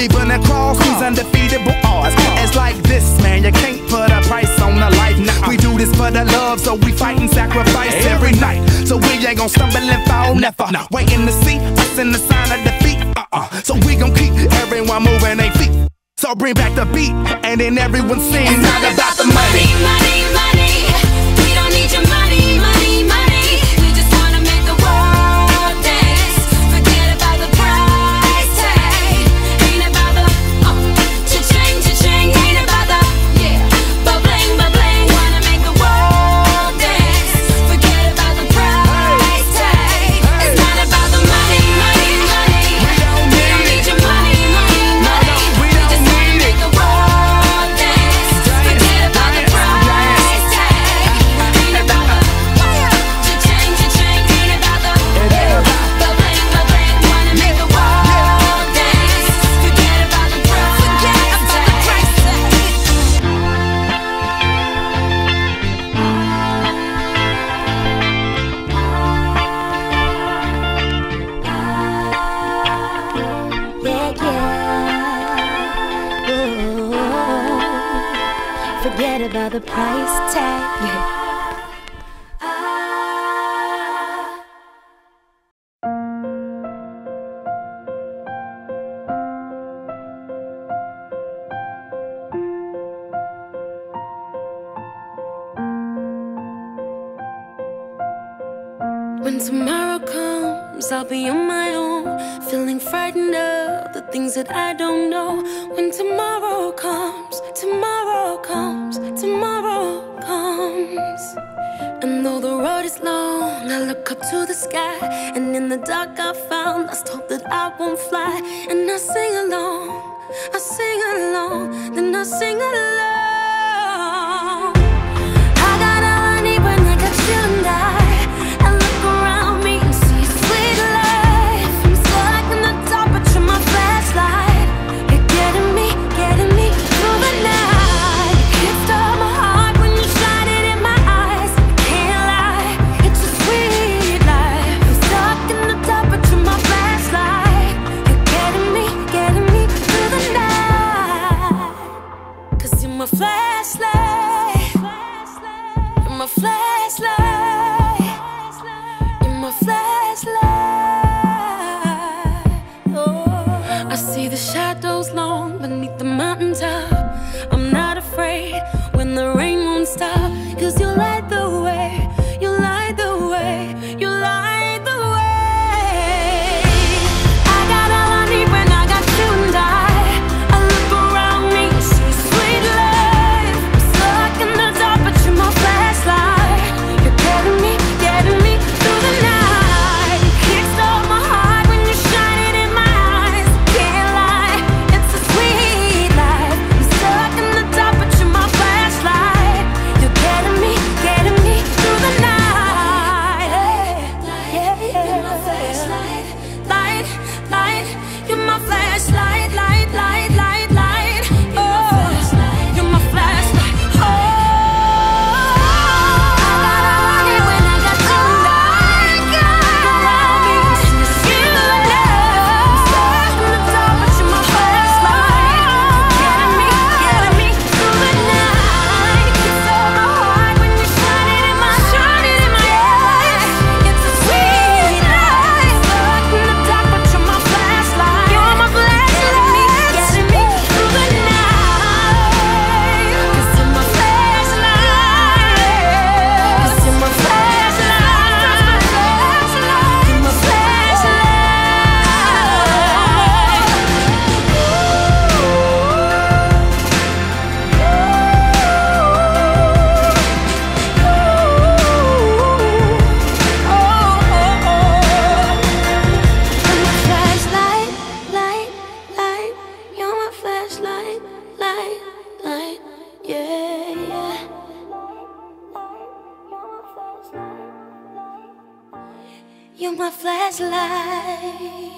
leaving a cross, these undefeatable odds. It's like this, man, you can't put a price on a life. We do this for the love, so we fight and sacrifice every night. So we ain't gon' stumble and fall, never. Waiting to see us in the sign of defeat. So we gon' keep everyone moving their feet. So bring back the beat, and then everyone sings. It's not about the money, money, money. We don't need your money, money, money. We just wanna make the world dance. Forget about the price tag. Ain't about the cha-ching, cha-ching. Ain't about the ba-bling, ba-bling. Wanna make the world dance. Forget about the price tag. It's not about the money, money, money. We don't need your money, money, money. We just wanna make the world dance. Forget about the price tag. Ain't about the cha-ching, cha-ching. Ain't about the ba-bling, ba-bling. Wanna make the world dance. Forget about the price tag. Forget about the price tag. When tomorrow comes, I'll be on my own, feeling frightened of the things that I don't know. When tomorrow comes, tomorrow comes, tomorrow comes. And though the road is long, I look up to the sky, and in the dark I found lost hope that I won't fly. And I sing along, then I sing along. I got all I need when I got you and I look around me and see sweet life. I'm stuck in the dark, but you're my flashlight. You're getting me through the night. It stole my heart when you shine it in my eyes. Can't lie, it's a sweet life. I'm stuck in the dark, but you're my flashlight. You're getting me through the night. 'Cause you're my flashlight. You're my flashlight. You're my flashlight. Oh, I see the shadows long beneath the mountaintop. I'm not afraid when the rain won't stop. 'Cause you light the way, you light the way, you light the way. I got all I need when I got you and I look around me and see sweet life. I'm stuck in the dark, but you're my flashlight. You're getting me through the night. It stole my heart when you shine it in my eyes. Can't lie, it's a sweet life. I'm stuck in the dark, but you're my flashlight. You're getting me through the night. You're my flashlight, light, light. You're my flashlight, light, light, light, light. Oh, you're my flashlight. Oh, I got all I need when I got you and I around me and see sweet love. Stuck in the dark, but you're my flashlight. Getting me through the night. You stole my heart when you shine it in my eyes. It's a sweet life. Stuck in the dark, but you're my flashlight. You're my flashlight. Getting me through the night. 'Cause you're my flashlight. 'Cause you're my flashlight. You're my flashlight. Light, light. You're my flashlight. Light, light. Yeah, yeah. You're my flashlight.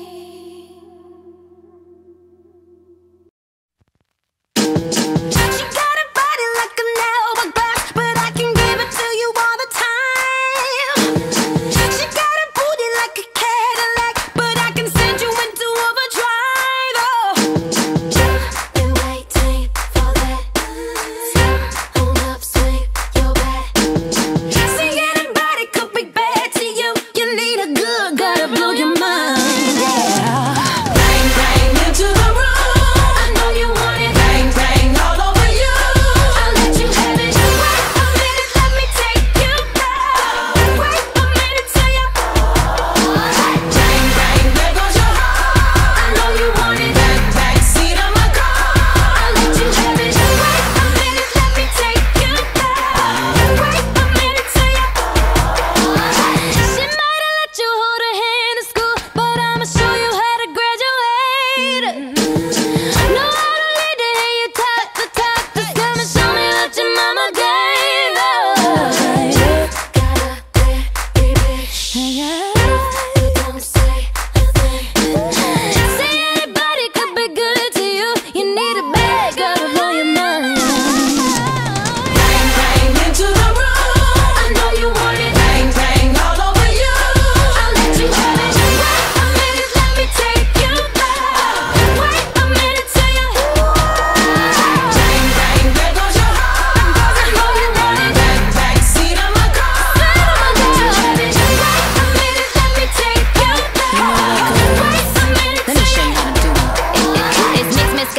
She got a body like an hourglass, but I can give it to you all the time. She got a booty like a Cadillac, but I can send you into overdrive. Oh,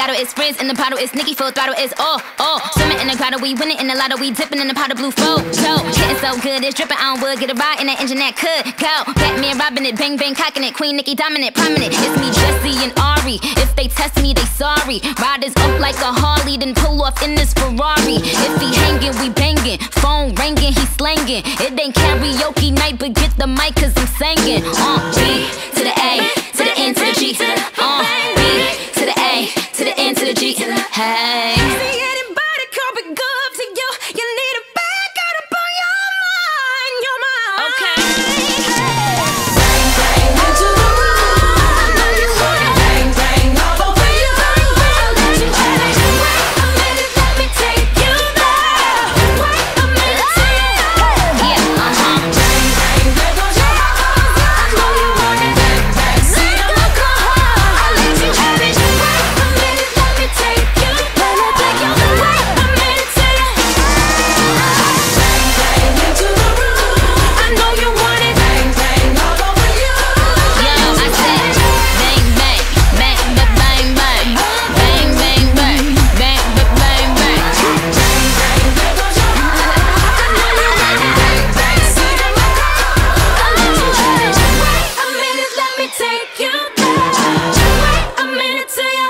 Moscato, it's Frizz in the bottle, it's Nicki full throttle, it's all. Swimming in the grotto, we winning in the lotto, we dipping in the pot of blue photo. Getting so good, it's dripping on wood, get a ride in that engine that could go. Batman robbing it, bang bang cocking it, Queen Nicki dominant, prominent. It's me, Jesse and Ari. If they test me, they sorry. Riders up like a Harley, then pull off in this Ferrari. If he hanging, we banging. Phone ringing, he slanging. It ain't karaoke night, but get the mic, cause I'm singing. B to the A, to the N, to the G. B to the A, to the N, to the G. Hey. See anybody come be good to you? You need a back out up on your mind, your mind. Okay. Bang, bang, into the room. I know you want it. Bang, bang, all over you. I'll let you have it. Wait a minute, let me take you there. Wait a minute, Yeah, bang, bang, there goes your heart. I know you want it. Bang, bang, see the look on her. I'll let you have it. Wait a minute, let me take you. Let me take you. Wait a minute, say it. Bang, bang, into the room. I know you want it. Bang, bang, all over you. yo, I said bang bang, bang bang bang bang, bang bang bang, bang bang bang. Bang, bang, there goes your heart. I know you want it. Bang, bang, see the look on her. I'll let you have it. Wait a minute, let me take you there. Wait a minute, say it.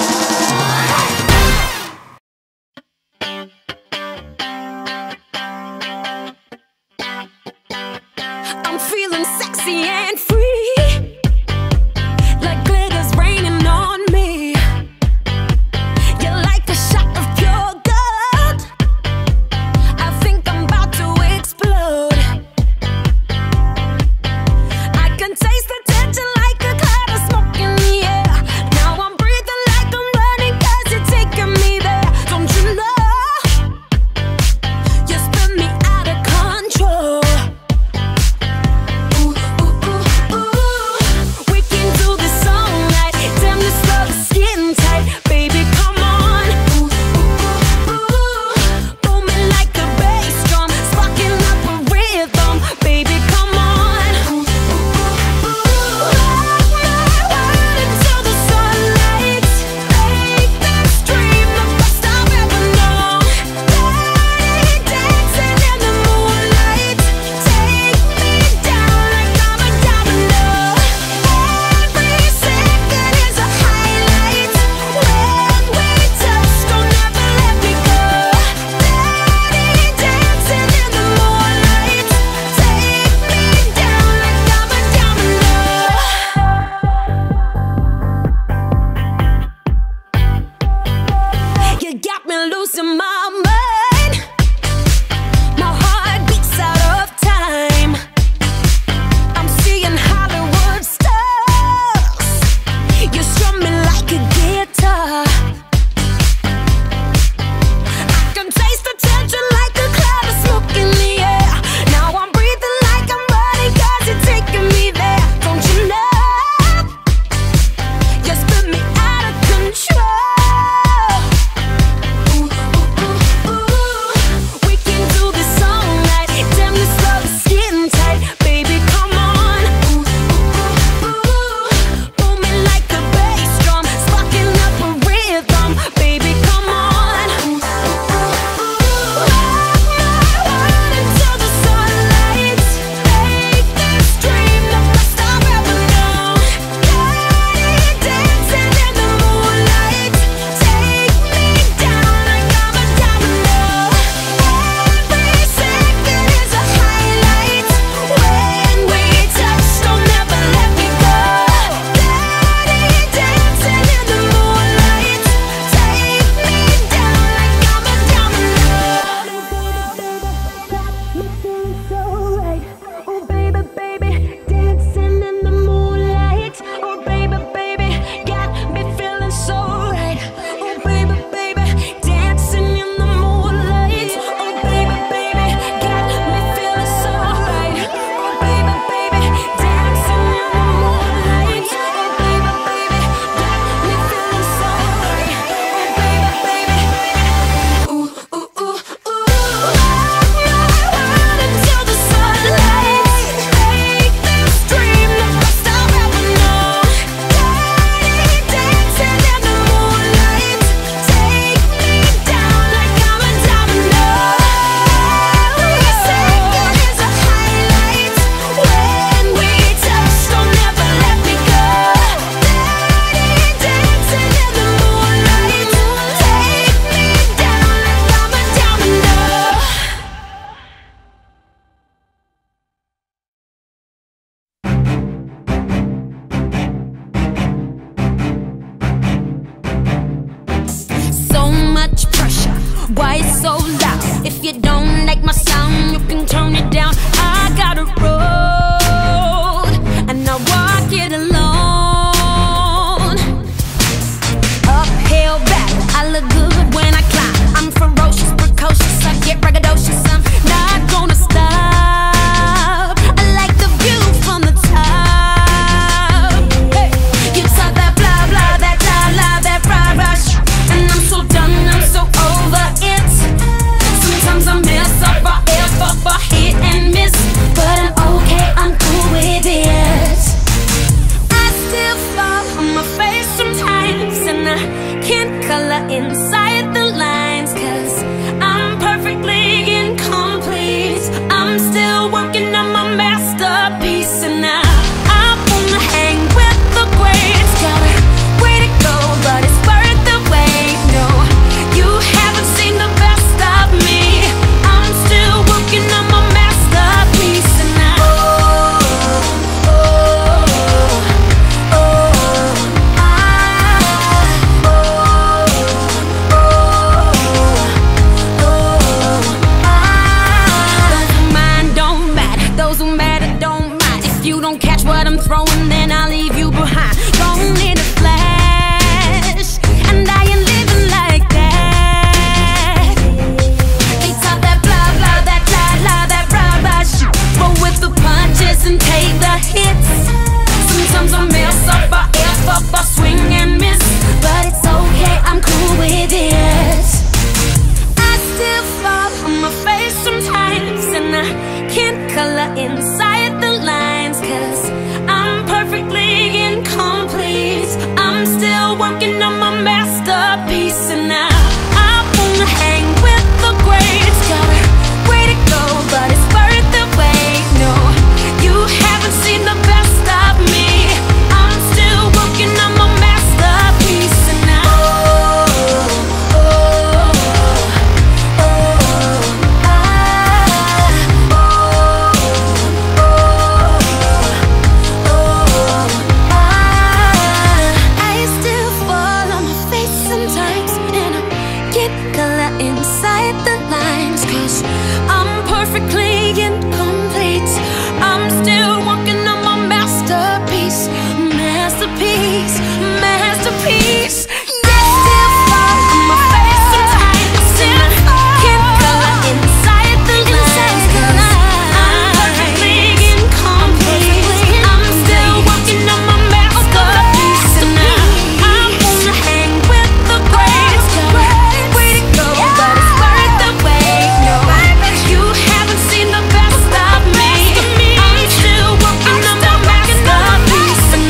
I'm feeling sexy and free, like glitter's raining on me. You're like a shot of pure gold. I think I'm about to explode. I can taste the tension like a cloud of smoke in the air. Now I'm breathing like I'm running 'cause you're taking me there. Don't you know? You spin me out of control. Ooh, ooh, ooh, ooh. We can do this all night. Damn, this love is getting tight. Baby, come on. Ooh, ooh, ooh, ooh. Booming like a bass drum, sparking up a rhythm. Baby, come on. Ooh, ooh, ooh, ooh. Rock my world until the sunlight. Make this dream the best I've ever known. Dirty dancing in the moonlight. Take me down like I'm a domino. Every second is a highlight. When we touch, don't ever let me go. Dirty dancing in the moonlight. Take me down like I'm a domino. You got me losing my mind. My heart beats out of time. I'm seeing Hollywood stars. You strum me like a guitar. I can taste the tension like a cloud of smoke in the air. Now I'm breathing like I'm running 'cause you're taking me there. Don't you know? You spin me out of control. Ooh, ooh, ooh, why it's so loud. If you don't like my sound, you can turn it down. I got a road, and I walk it alone. Uphill battle, I look good when I climb. I'm ferocious, precocious, I get braggadocious. I'm not gonna stop. I like the view from the top. Hey, you talk that blah blah, that blah blah, that rah rah, and I'm so done, I'm so over it. Sometimes I mess up, I F up, I hit and miss, but I'm okay, I'm cool with it. I still fall on my face sometimes, and I can't color inside the lines, 'cause I'm perfectly incomplete. I'm still working on my masterpiece, and I wanna hang with the greats. Got a way to go, but it's worth the wait. No, you haven't seen the best of me. I'm still working on my masterpiece, and those who matter don't mind. If you don't catch what I'm throwing, then I'll leave you behind. Don't need a flash, and I ain't living like that. They talk that blah blah, that blah blah, that rah rah shit. Roll with the punches and take the hits. Sometimes I mess up, I F up, I swing and miss, but it's okay, I'm cool with it. I still fall on my face sometimes, and I can't color inside the lines, 'cause I'm perfectly incomplete. I'm still working on my masterpiece, and I wanna hang with the greats. Got a way to go, but it's worth the wait. No, you haven't seen the best of me. I'm still working on my masterpiece, and inside the lines, 'cause I'm perfectly incomplete. I'm still working on my masterpiece, masterpiece, masterpiece. I still fall on my face sometimes, and I can't color inside the lines, 'cause I'm perfectly incomplete. I'm still working on my masterpiece, and I wanna hang with the greats. Way to go, but it's worth the wait. No, you haven't seen the best of me. I'm still working on my masterpiece, and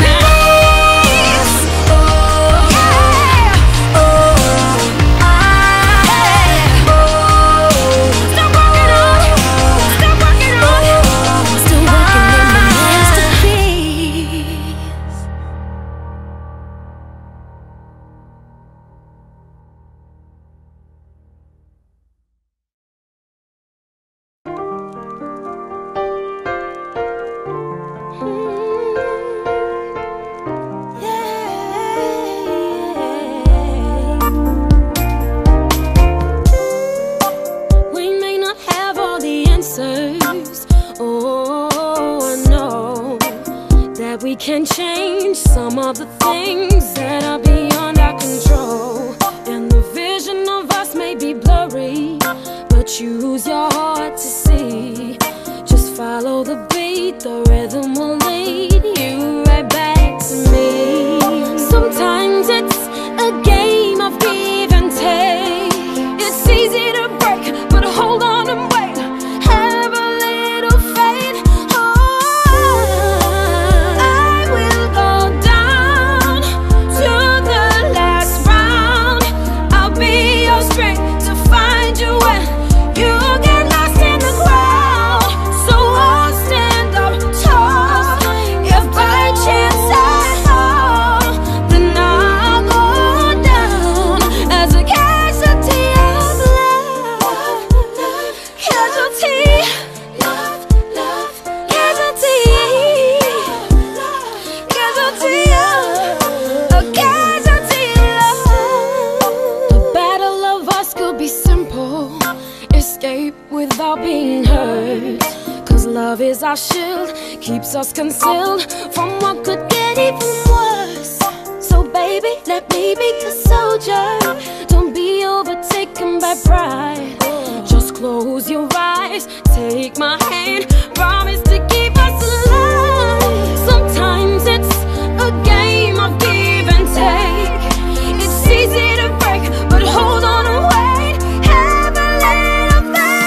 we can change some of the things that are beyond our control. And the vision of us may be blurry, but use your heart to see. Just follow the beat, the rhythm will lead you right back to me. Sometimes it's a game of give and take. It's easy to break, but hold on and wait. Have a little faith. I will go down to love is our shield, keeps us concealed from what could get even worse. So baby, let me be a soldier. Don't be overtaken by pride. Just close your eyes, take my hand, promise to keep us alive. Sometimes it's a game of give and take. It's easy to break, but hold on and wait. Have a little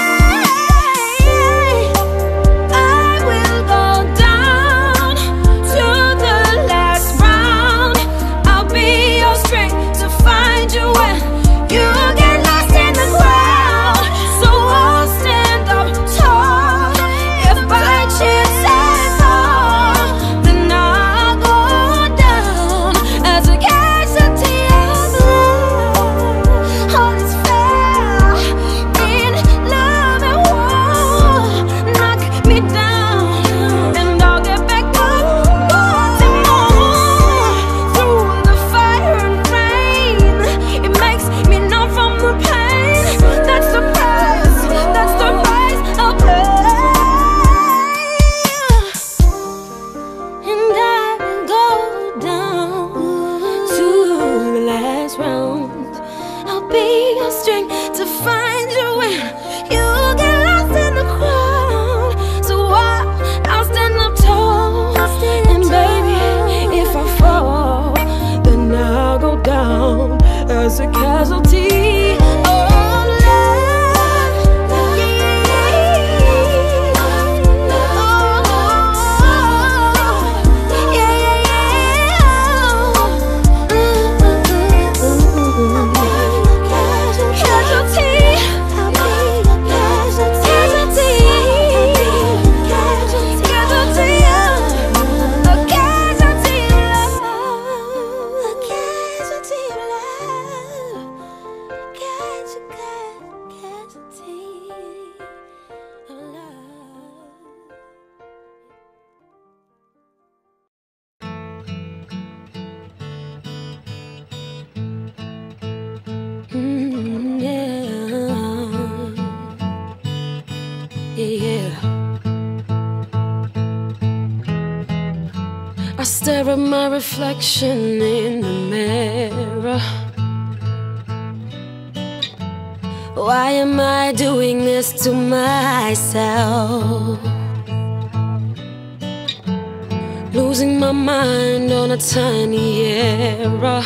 faith. I will go down to the last round. I'll be your strength to find you when you get lost in the crowd. So I'll stand up tall. If by chance I fall, then I'll go down as a casualty of love. All is fair in love and war. Knock me down and I'll get back up. Wanting more through the fire and rain. It makes me numb from the pain. That's the price. That's the price I'll pay. And I will go down to the last round. I'll be your strength to find you when you get lost in the crowd. So I'll stand up tall. And baby, if I fall, then I'll go down as a casualty. I stare at my reflection in the mirror. Why am I doing this to myself? Losing my mind on a tiny error.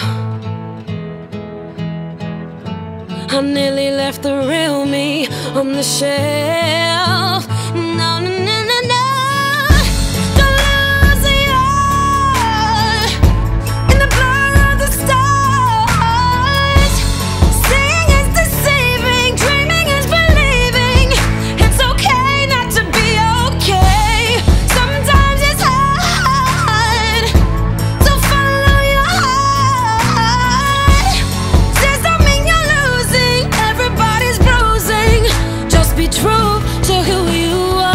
I nearly left the real me on the shelf. No, no, no, no, no. Don't lose your eye in the blur of the stars. Seeing is deceiving, dreaming is believing. It's okay not to be okay. Sometimes it's hard to follow your heart. Says don't mean you're losing, everybody's bruising. Just be true to who you are.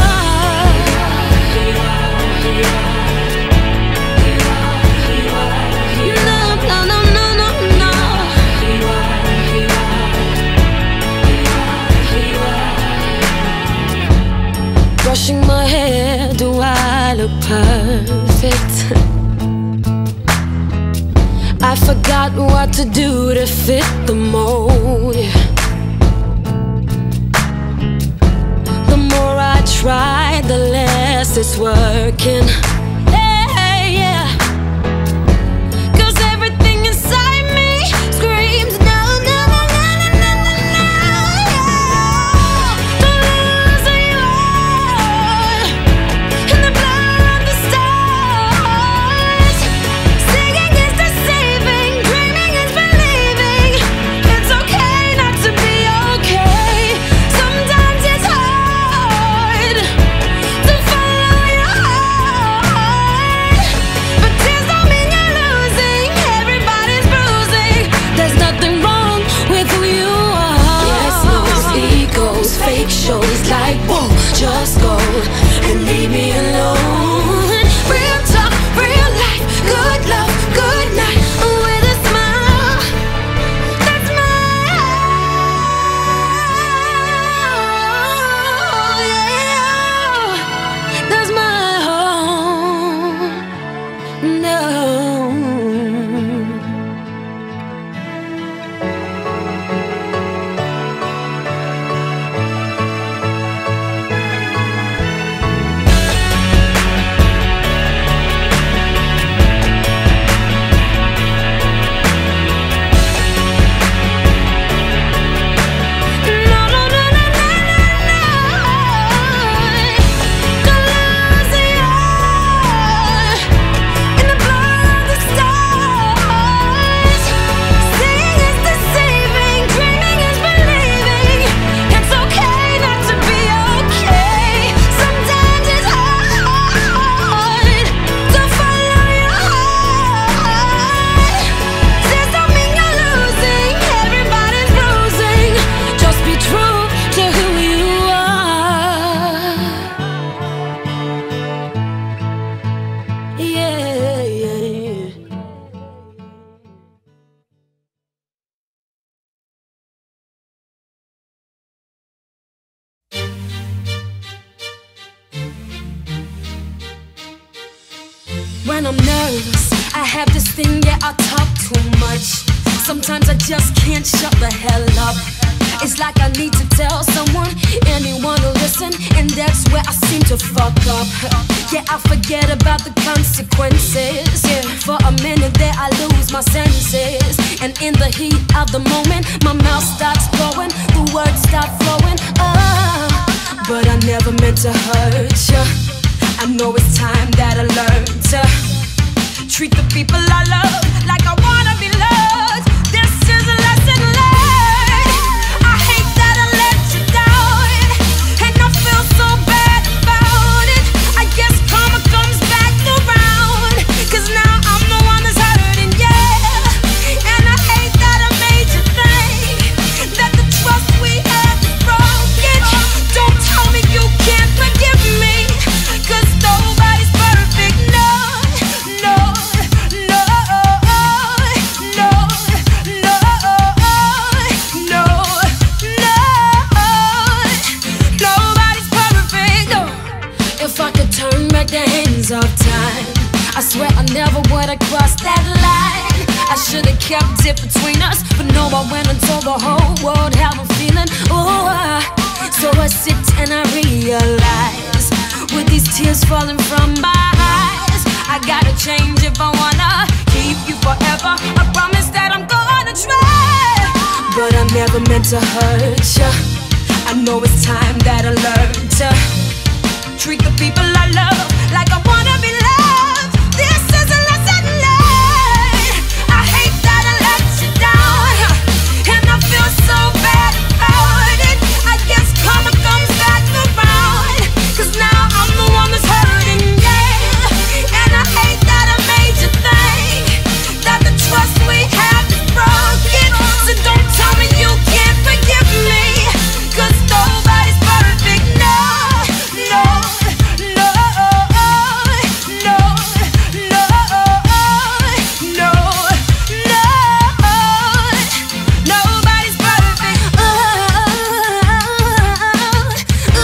No, no, no, no, no, no. Brushing my hair, do I look perfect? I forgot what to do to fit the mold. The more I try, the less it's working. Hey, yeah. 'Cause everything inside me screams no, no, no, no, no, no, no, yeah. Don't lose who you are in the blur of the stars. Singing is deceiving, dreaming is believing. It's okay not to be okay. Sometimes it's hard to follow your heart. When I'm nervous, I have this thing, yeah, I talk too much. Sometimes I just can't shut the hell up. It's like I need to tell someone, anyone to listen, and that's where I seem to fuck up. Yeah, I forget about the consequences. Yeah, for a minute there I lose my senses, and in the heat of the moment, my mouth starts going, the words start flowing. But I never meant to hurt ya. I know it's time that I learn to treat the people I love like I wanna be loved. This is a lesson learned. I hate that I let you down, and I feel so bad about it. I guess karma comes back around, 'cause now I'm the one that's hurting, yeah. And I hate that I made you think that the trust we had is broken. Don't tell me you can't forgive me, 'cause nobody's perfect, no, no, no, no, no, no, no. Nobody's perfect, no. If I could turn back the hands of time, I swear I never would have crossed that line. I should have kept it between us, but no, I went and told the whole world how I'm feeling. Oh, so I sit and I realize, with these tears falling from my eyes, I gotta change if I wanna keep you forever. I promise that I'm gonna try, but I never meant to hurt ya. I know it's time that I learn to treat the people I love like I wanna be loved. This is a lesson learned. I hate that I let you down, and I feel so bad about it. I guess karma comes back around, 'cause now I'm the one that's hurting, yeah. And I hate that I made you think that the trust we have is broken. So don't tell me you can't forgive me, 'cause nobody's perfect, no, no, no, no, no, no, no. Nobody's perfect. No,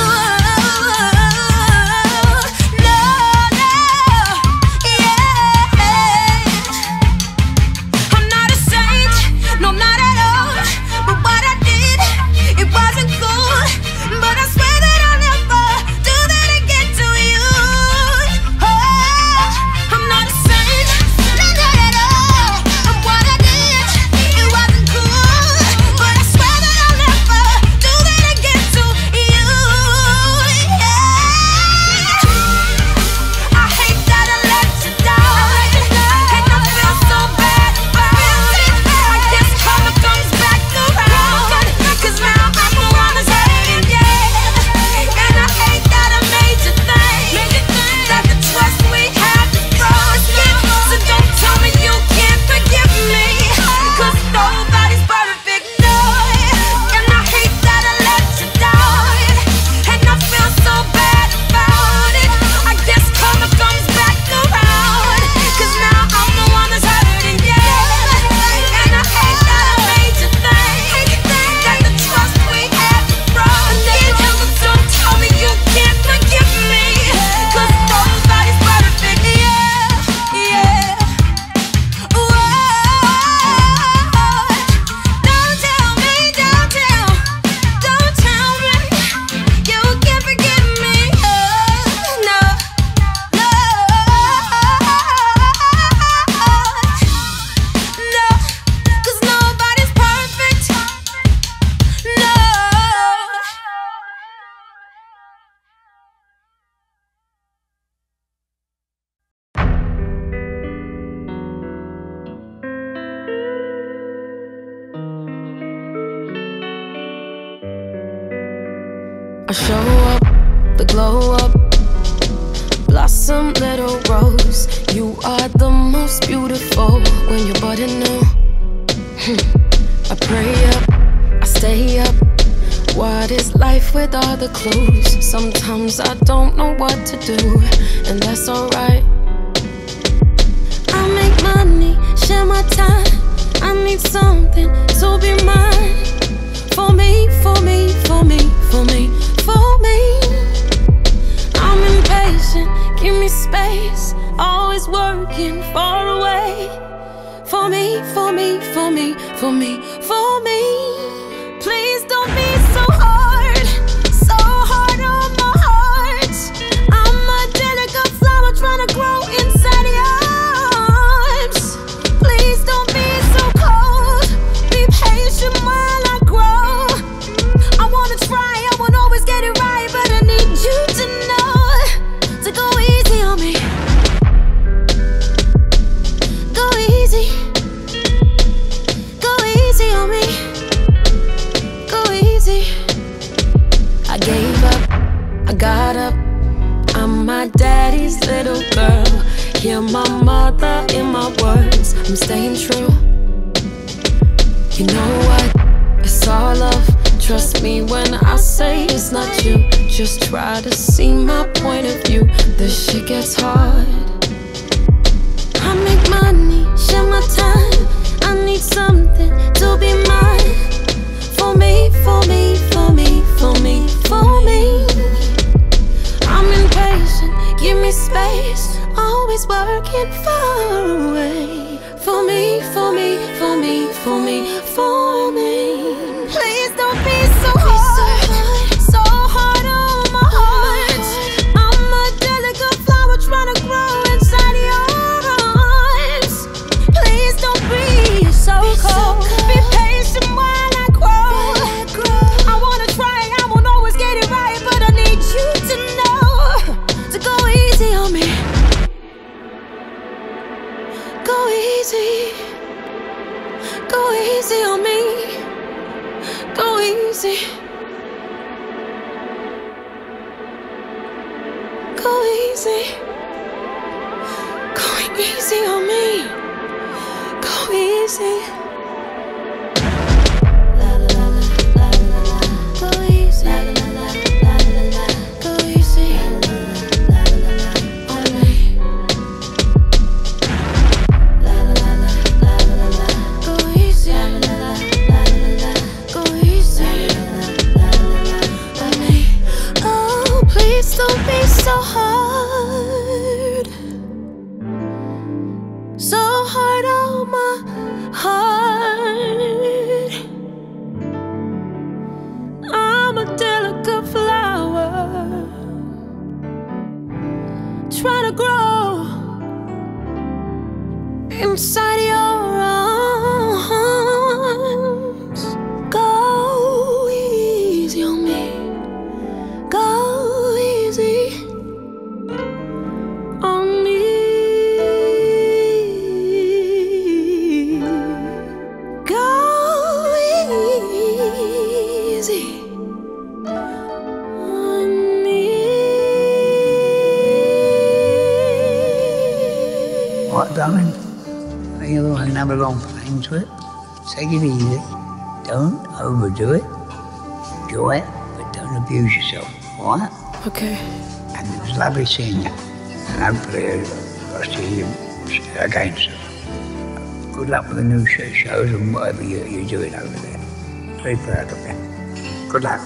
yeah. I'm not a saint, no, not at all. But what I did, it wasn't cool. But I swear that I'll never do that again to you. Oh, I'm not a saint, not at all. But what I did, it wasn't cool. But I swear that I'll never do that again to you. Yeah. I hate that I let you down, and I feel so bad about it. I guess karma comes back around, 'cause now I'm the one that's hurting, yeah. And I hate that I made you think that the trust we have is broken. So don't tell me you can't forgive me, 'cause nobody's perfect, no. And I hate that I let you down, and I feel so bad about it. I guess karma comes back around, 'cause now I'm the one that's hurting, yeah. And I hate that I made you think that the trust we have is broken. Don't tell me you can't forgive me, 'cause nobody's perfect, yeah, yeah. Whoa. Don't tell me you can't forgive me, oh, no, no, no, 'cause nobody's perfect, no. I show up, the glow up, blossom little rose. You are the most beautiful when you're budding new. I pray up, I stay up. What is life with all the clues? Sometimes I don't know what to do, and that's alright. I make money, share my time. I need something to be mine. For me, for me, for me, for me, for me. I'm impatient, give me space. Always worry for me, for me. Please don't be so hard on my heart. I'm a delicate flower trying to grow inside your arms. Please don't be so cold, be patient while I grow. I wanna try, I won't always get it right, but I need you to know to go easy on me. Go easy. Go easy on me. Go easy. I gave up, I got up. I'm my daddy's little girl. Hear my mother in my words, I'm staying true. You know what? It's all love. Trust me when I say it's not you. Just try to see my point of view. This shit gets hard. I make money, share my time. I need something to be mine. For me, for me, for me, for me, for me. I'm impatient, give me space. Always working far away. For me, for me, for me, for me, for me. Please don't be so hard on my heart. I'm a delicate flower trying to grow inside your arms. Please don't be so cold, be patient while I grow. I wanna try, I won't always get it right, but I need you to know to go easy on me. Go easy. Go easy on me. Go easy. Go easy. Go easy on me. Go easy. La la la la la la. Go easy. La la la la la la. Go easy. La la la la on me. La la la la la la. Go easy. La la la la. Go easy. La la la on me. Oh, please don't be so hard. So hard on my heart. I'm a delicate flower trying to grow inside your arms. Go easy on me. Go easy on me. Go easy on me. What, darling? Are you going to have a long plane trip? Take it easy. Don't overdo it. Enjoy it, but don't abuse yourself, all right? Okay. And it was lovely seeing you. And hopefully I'll see you again soon. Good luck with the new shows and whatever you're doing over there. Very proud of you. Good luck.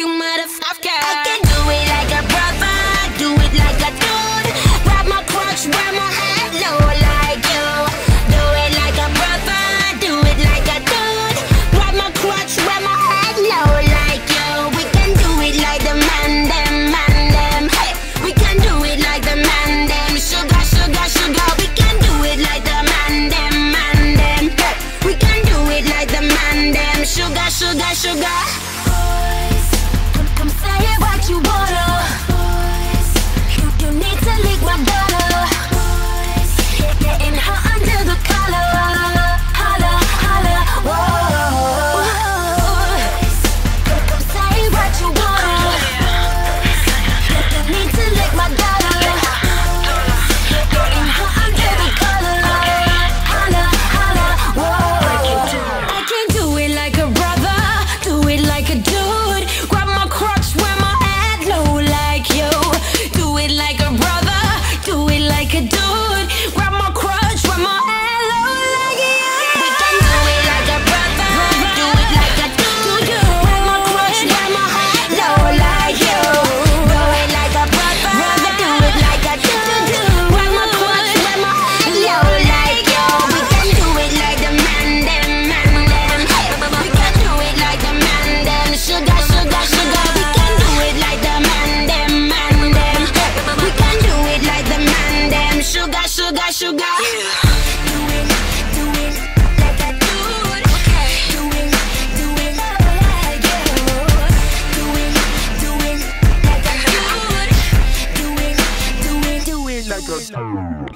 you motherfucker. I can do it like a brother, do it like a dude. Grab my crotch, wear my head low like you. Do it like a brother, do it like a dude. Grab my crotch, wear my head low like you. We can do it like the man them. Hey, we can do it like the man them. Sugar, sugar, sugar. We can do it like the man them. Hey, we can do it like the man them. Sugar, sugar, sugar. Come say what you wanna. You need to lick my daughter. Getting her under the collar. Holla, holla, whoa. Come say what you wanna. You need to lick my daughter. Getting her under the collar. Holla, holla, whoa. I can do it like a brother, do it like a dude. Grab my crotch, wear my head low like you. Do it like a brother, do it like a dude. Grab my crotch, wear my head low like you. We can do it like a brother, do it like a dude. Grab my crotch, wear my head low like you. Do it like a brother, do it like a dude. Grab my crotch, wear my head low like you. We can do it like the man them. We can do it like the man them. Sugar, sugar, sugar. We can do it like the man them. We can do it like the man them. Sugar, sugar, sugar. Do it like a dude. Do it like you. Do it like a dude. Do it like a dude.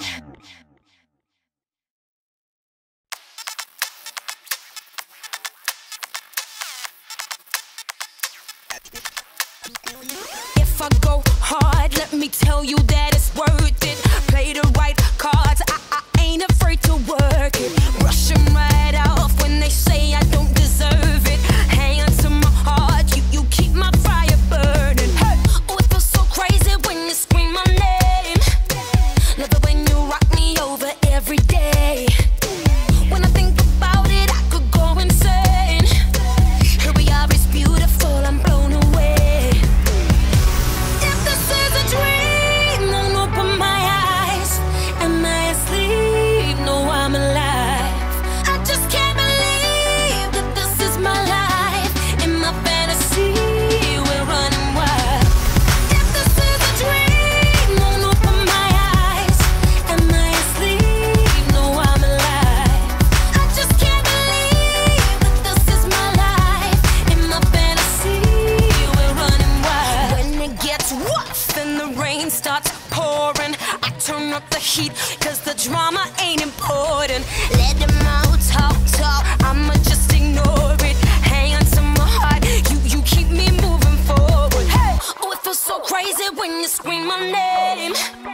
If I go hard, let me tell you that it's worth it. Play the right cards, I ain't afraid to work it. Brush 'em right off when they say I don't deserve it. Hand to my heart, you keep my fire burning. Hey. Oh, it feels so crazy when you scream my name. Love it when you rock me over every day. When I think about it, I could go insane. Here we are, it's beautiful, I'm blown away. If this is a dream, don't open my eyes. Am I asleep? No, I'm alive. I just can't believe that this is my life. In my fantasy, we're running wild. If this is a dream, don't open my eyes. Am I asleep? No, I'm alive. I just can't believe that this is my life. In my fantasy, we're running wild. When it gets rough and the rain starts pouring, I turn up the heat, cause the drama ain't important. Let them all talk, I'ma just ignore it. Hang on to my heart, you keep me moving forward. Hey! Oh, it feels so crazy when you scream my name.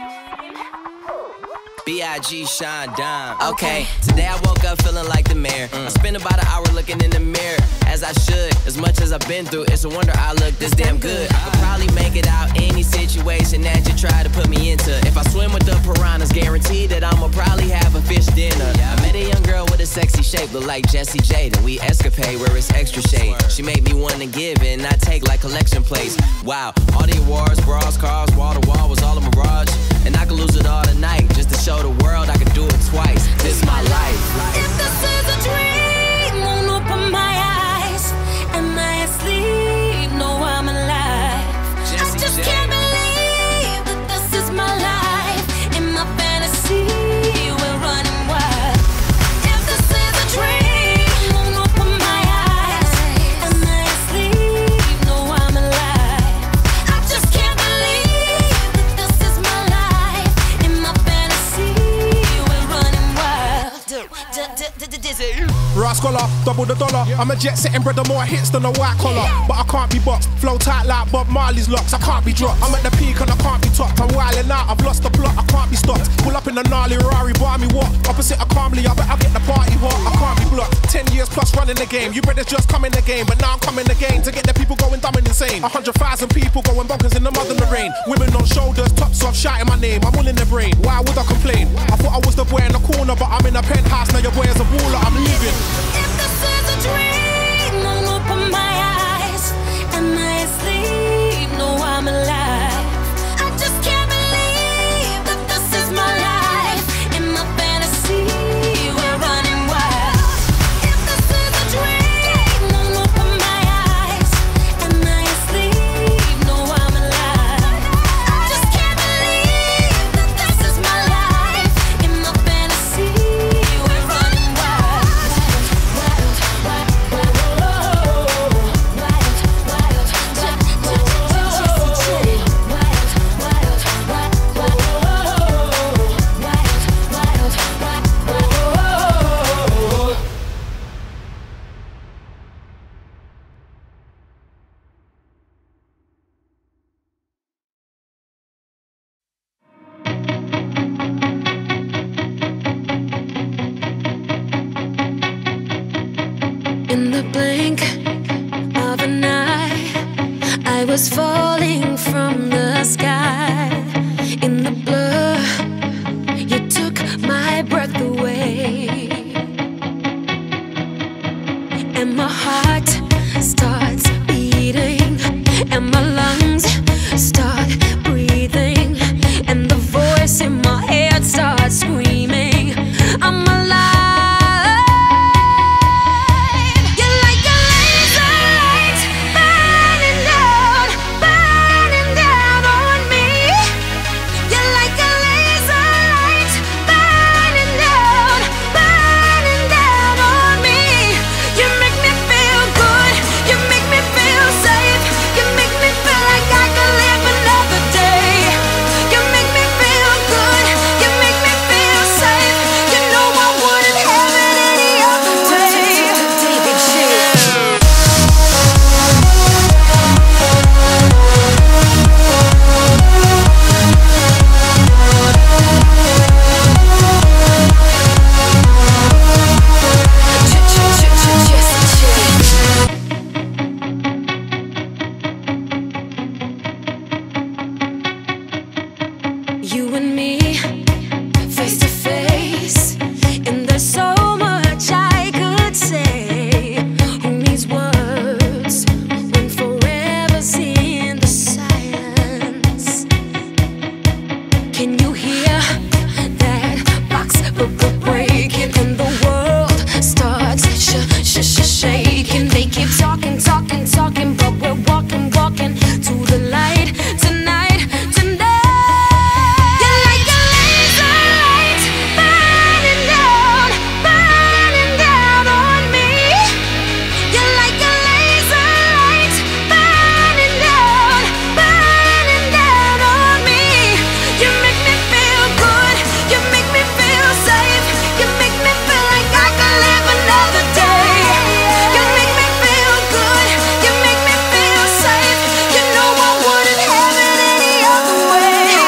B.I.G. Sean Dime. Okay, today I woke up feeling like the mayor. I spent about an hour looking in the mirror, as I should. As much as I've been through, it's a wonder I look this damn good. I could probably make it out any situation that you try to put me into. If I swim with the piranhas, guaranteed that I'ma probably have a fish dinner. I met a young girl with a sexy shape, look like Jessie Jade, and we escapade where it's extra shade. She made me want to give and not take like collection plates. Wow, all the awards, bras, cars, wall to wall was all a mirage, and I could lose it all tonight just to show the world I could do it twice. This is my life. If this is a dream, won't open my eyes. Am I asleep? No, I'm alive. I just can't believe that this is my life. In my fantasy, we're running wild. If this is a dream, won't open my eyes. Am I asleep? No, I'm alive. I just can't believe that this is my life. In my fantasy, we're running wild. Rascaller, double the dollar. I'm a jet setting brother, more hits than a white collar. But I can't be boxed, flow tight like Bob Marley's locks. I can't be dropped. I'm at the peak and I can't be topped. I'm wilding out, I've lost the plot, I can't be stopped. Pull up in a gnarly Rari, buy me what? Opposite of calmly, I bet I get the party hot. I can't be blocked. 10 years plus running the game. You brothers just come in the game, but now I'm coming again to get the people going dumb and insane. 100,000 people going bonkers in the mud and the rain. Women on shoulders, tops off, shouting my name. I'm all in the brain. Why would I complain? I thought I was the boy in the corner, but I'm in a penthouse. Now your boy is a baller, I'm leaving. If this is a dream, won't open my eyes. Am I I sleep, know I'm alive. I just can't believe that this is my life. In my fantasy, we're running wild. If this is a dream, won't open my eyes. Am I asleep? No, I'm alive. I just can't believe that this is my life. In my fantasy, we're running wild. Wild, wild, wild, wild, wild, wild, in the blink of an eye, I was falling from the sky. In the blur, you took my breath away, and my heart starts beating, and my lungs start breathing, and the voice in my head starts screaming, I'm alive. You're like a laser light burning down on me. You're like a laser light burning down on me. You make me feel good. You make me feel safe. You make me feel like I could live another day. You make me feel good. You make me feel safe. You know I wouldn't have it any other way. David You and me, face to face, and there's so much I could say. Who needs words when forever's in the silence? Can you hear that box breaking, and the world starts shaking? They keep talking, but we're walking to the light tonight. You're like a laser light burning down on me. You're like a laser light burning down on me. You make me feel good. You make me feel safe. You make me feel like I could live another day. You make me feel good. You make me feel safe. You know I wouldn't have it any other way.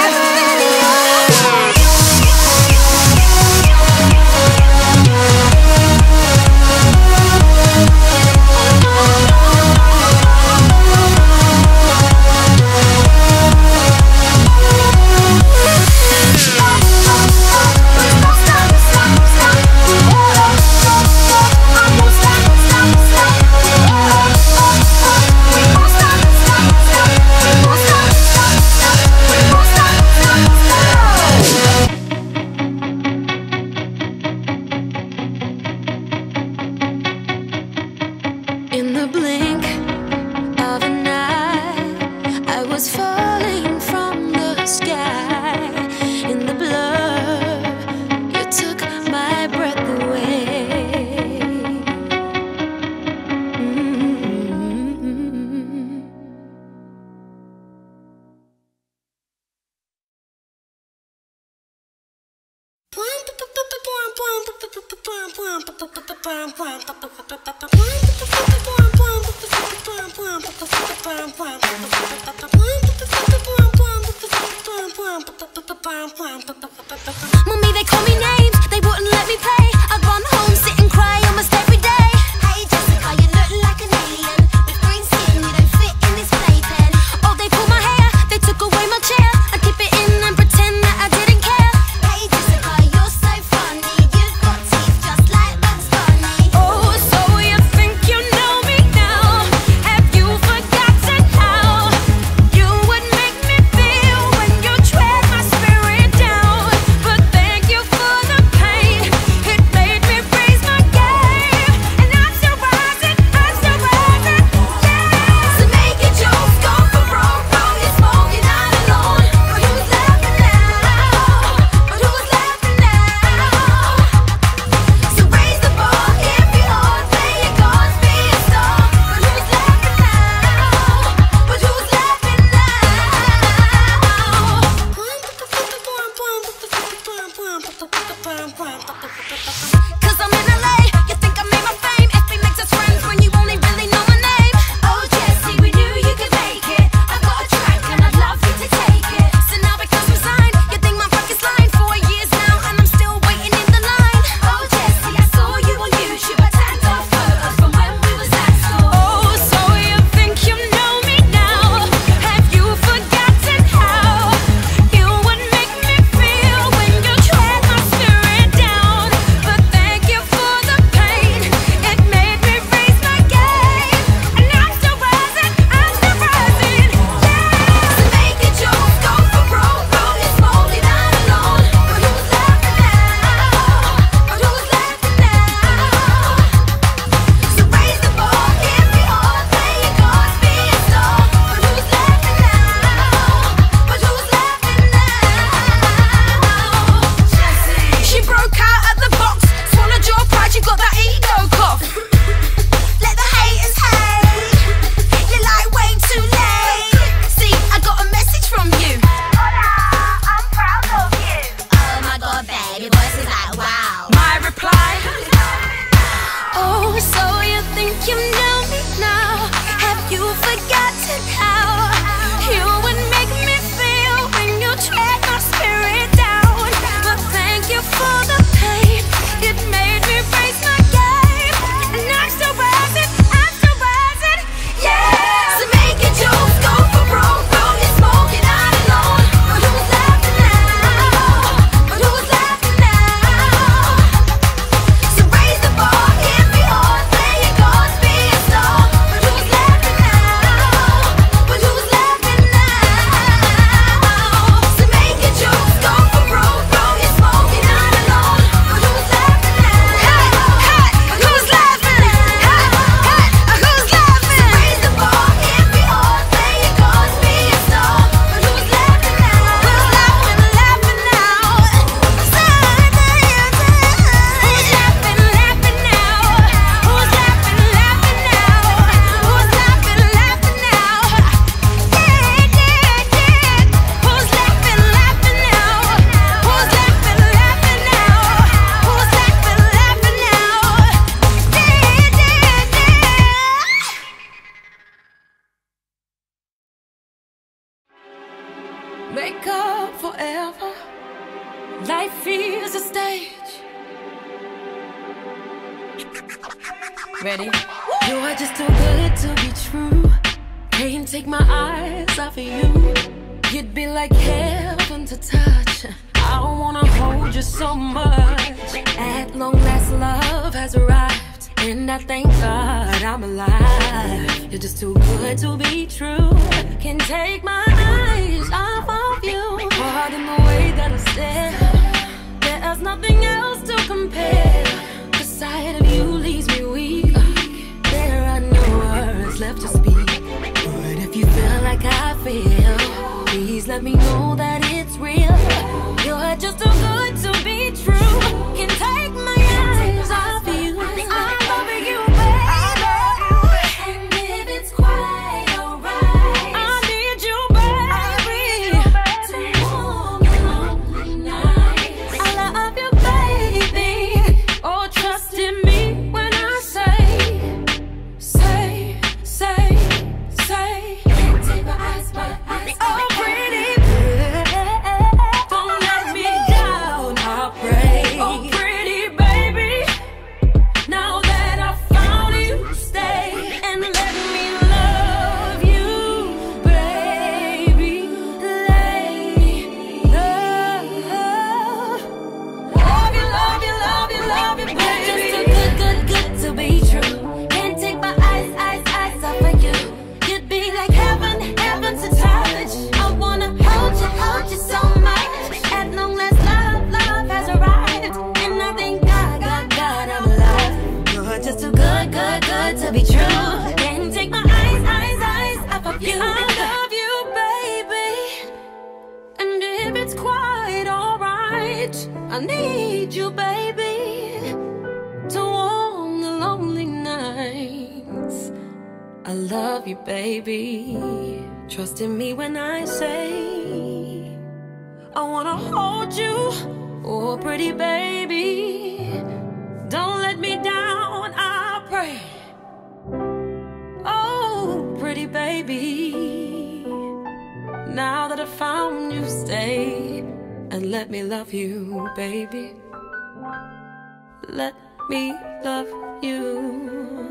In the blink of an eye, I was falling from the sky. In the blur, you took my breath away. Mommy, they call me names, they wouldn't let me play. I'd run home, sit and cry almost every day. Hey Jessica, you look like an alien with green skin. You don't fit in this playpen. Oh, they pulled my hair, they took away my chair. I keep it in and pretend that I didn't care. Hey Jessica, you're so funny. You've got teeth just like Bugs Bunny. Oh, so you think you know me now? Have you forgotten how make up forever. Life is a stage. Ready? You are just too good to be true. Can't take my eyes off of you. You'd be like heaven to touch. I wanna hold you so much. At long last, love has arrived, and I thank God I'm alive. You're just too good to be true. Can't take my eyes off of you. Pardon the way that I stare. There's nothing else to compare. The sight of you leaves me weak. There are no words left to speak. But if you feel like I feel, please let me know that it's real. You're just too good to be true. Can't take my eyes off you. I love you, baby. And if it's quite alright, I need you, baby. To warm the lonely nights. I love you, baby. Oh, trust in me when I say. Can't take my eyes, my eyes. Oh, pretty. Don't let me down, I pray. Oh, pretty baby. Now that I found you, stay and let me love you, baby. Love you, baby. Just too good to be true. Can't take my eyes off of you. You'd be like heaven to touch. I wanna hold you so much. At long last, love has arrived, and I thank God I'm alive. You're just too good to be true. Can't take my eyes off of you. I love you, baby. And if it's quite alright, I need you, baby, to warm the lonely nights. I love you, baby. Trust in me when I say I wanna hold you, oh pretty baby. Don't let me down, I pray. Oh, pretty baby. Now that I found you, stay and let me love you, baby. Let me love you.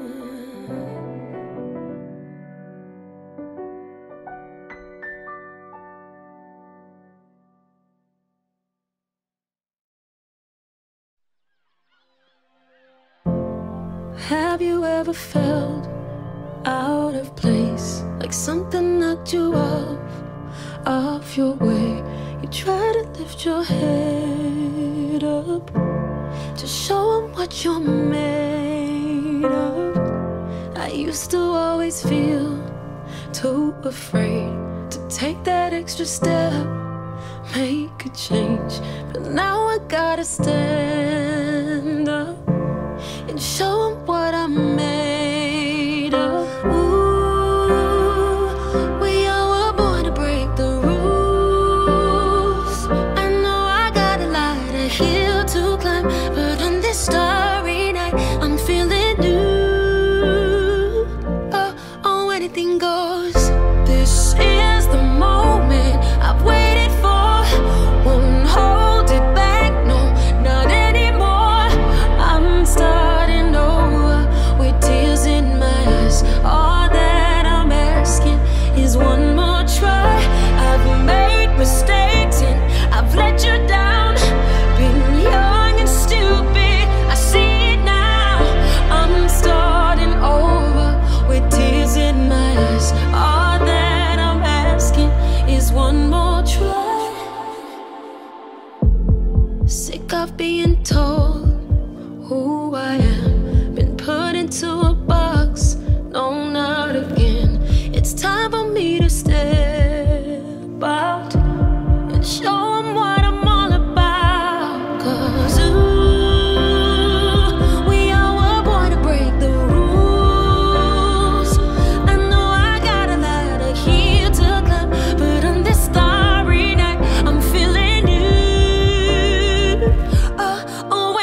Have you ever felt out of place, like something knocked you off your way? You try to lift your head up to show them what you're made of. I used to always feel too afraid to take that extra step, make a change. But now I gotta stand up and show them what I'm made of. Ooh, we all were born to break the rules. I know I got a lot of hill to climb, but on this starry night, I'm feeling new. Oh, anything goes. This is the moment I've waited for. Won't hold it back, no, not anymore. I'm starting over with tears in my eyes. All that I'm asking is one more try. I've made mistakes and I've let you down. Been young and stupid, I see it now. I'm starting over with tears in my eyes. All that I'm asking is one more try. Sick of being told who I am, been put into a box, no, not again. It's time for me to step out and show them what I'm all about. 'Cause ooh, we all were born to break the rules. I know I got a lot of hill to climb, but on this starry night, I'm feeling new. Oh,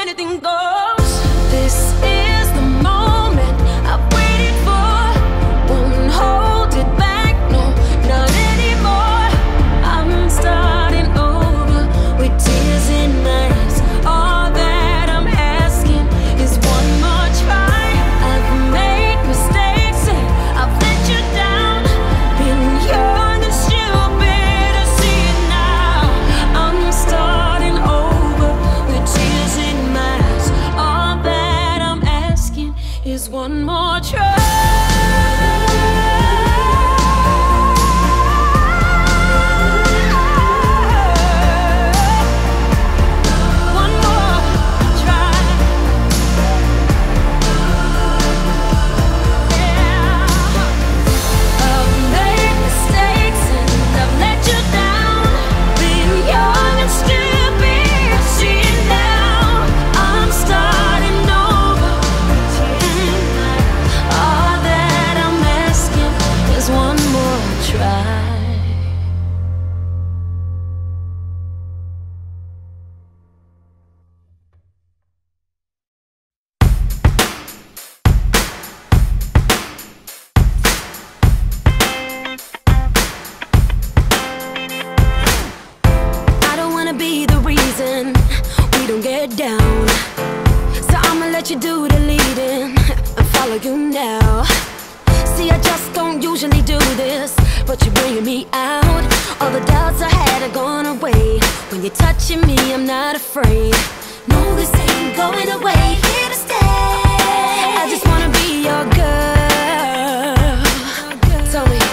it down. So I'ma let you do the leading and follow you now. See, I just don't usually do this, but you're bringing me out. All the doubts I had are gone away. When you're touching me, I'm not afraid. No, this ain't going away, here to stay. I just wanna be your girl. Tell me.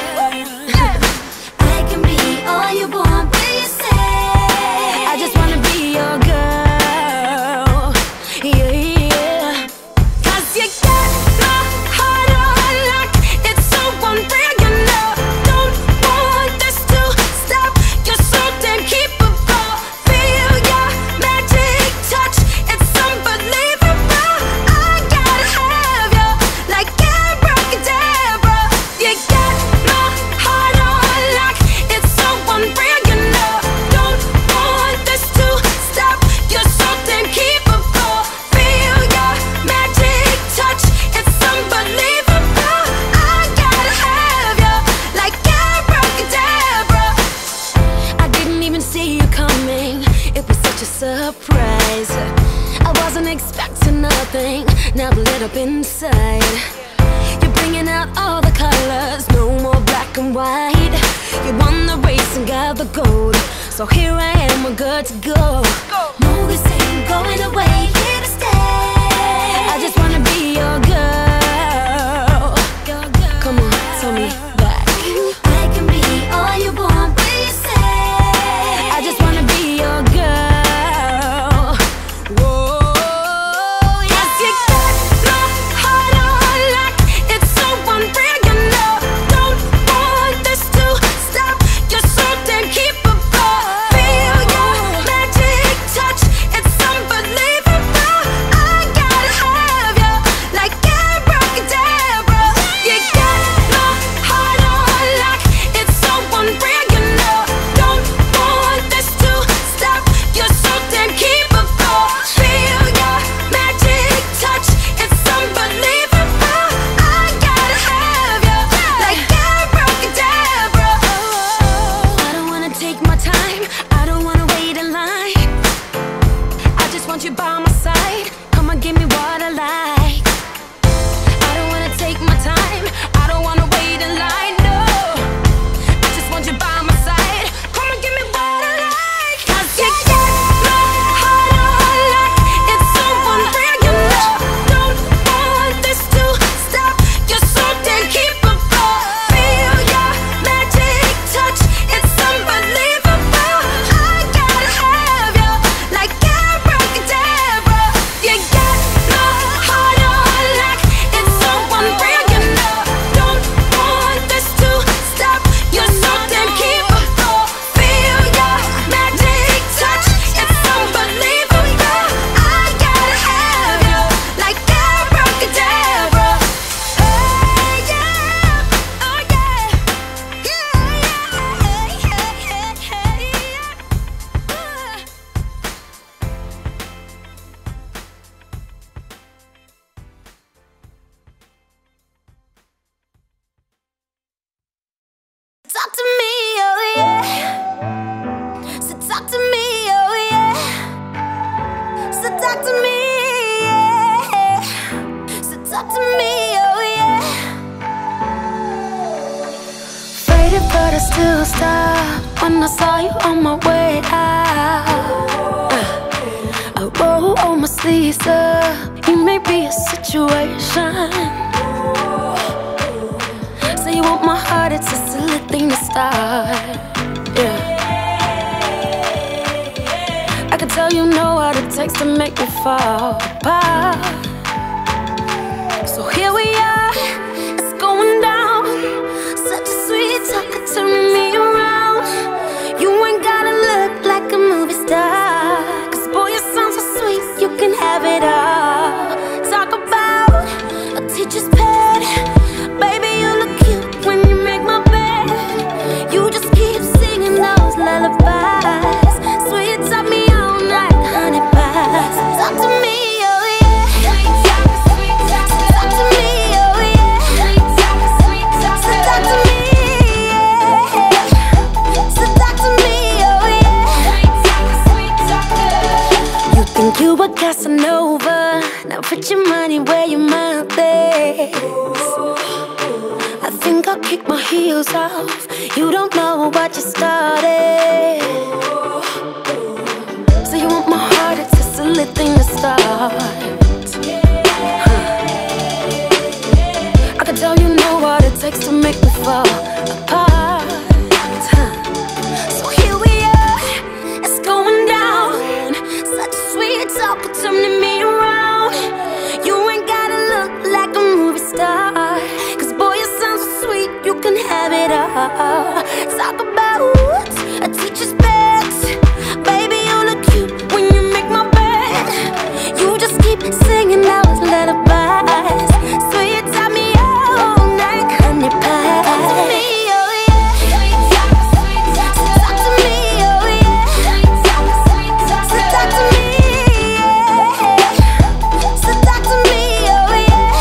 I can be all you want, will you say? I just wanna be your girl. Yeah, yeah. 'Cause you got my heart on lock. It's so unreal, you know. Don't want this to stop. You're so damn keepable. Feel your magic touch. It's unbelievable. I gotta have you like abracadabra. You got my heart on lock. It's so unreal, you know. Don't want this to stop. You're so damn keepable. Feel your magic touch. It's unbelievable. I gotta have you like abracadabra. I didn't even see you coming. It was such a surprise. I wasn't expecting nothing. Now I'm lit up inside. You're bringing out all the colors. No more black and white. You won the race and got the gold. So here I am, we're good to go. No, this ain't going away, here to stay. I just wanna be your girl. Come on, tell me back. I can be all you want, will you say? I just wanna be your girl. Whoa, yes, you got my heart on lock. It's so unreal, you know. Don't want this to stop. You're so damn keepable. Feel your magic touch. It's unbelievable. I gotta have you like abracadabra. You got my heart on lock. It's so unreal, you know. Don't want this to stop. You're so damn keepable. Feel your magic touch. It's unbelievable. I gotta have you like abracadabra. I don't wanna take my time. I don't wanna wait in line. I just want you by my side. Come on, give me what I like. I don't wanna take my time. I don't wanna wait in line, no. I just want you by my side. Come on, give me what I like. 'Cause you got my heart on lock. It's so unreal, you know. Don't want this to stop. You're so damn keepable. Feel your magic touch. It's unbelievable. I gotta have you like abracadabra. You got my heart on lock. It's so unreal, you know. Don't want this to stop. You're so damn keepable. Feel your magic touch. It's unbelievable. I gotta have you like abracadabra. Hey, yeah. Oh, yeah. Talk to me, oh yeah. So talk to me, oh yeah. So talk to me, yeah. So talk to me, oh yeah. Faded, but I still stopped when I saw you on my way out. I roll all my sleeves up. You may be a situation. Say you want my heart, it's a silly thing to start. Yeah. I can tell you know what it takes to make me fall apart. So here we are, it's going down. Such a sweet talker turning me around. You ain't gotta look like a movie star. 'Cause boy, you sound so sweet, you can have it all. Talk about a teacher's pet. Baby, you look cute when you make my bed. You just keep singing those lullabies. Sweet, taught me all night, honey pies. Talk to me, oh yeah. heels off. You don't know what you started. So you want my heart, it's a silly thing to start. I can tell you know what it takes to make me fall apart. So here we are, it's going down. Such a sweet talk, turning me around. You ain't gotta look like a movie star, 'cause boy, you sound so sweet, you can have it all. Talk about a teacher's pet. Baby, you look cute when you make my bed. You just keep singing those lullabies. So you taught me all night, honey pie. Talk to me, oh yeah. Talk to me, oh yeah. So talk to me, yeah. So talk to me, oh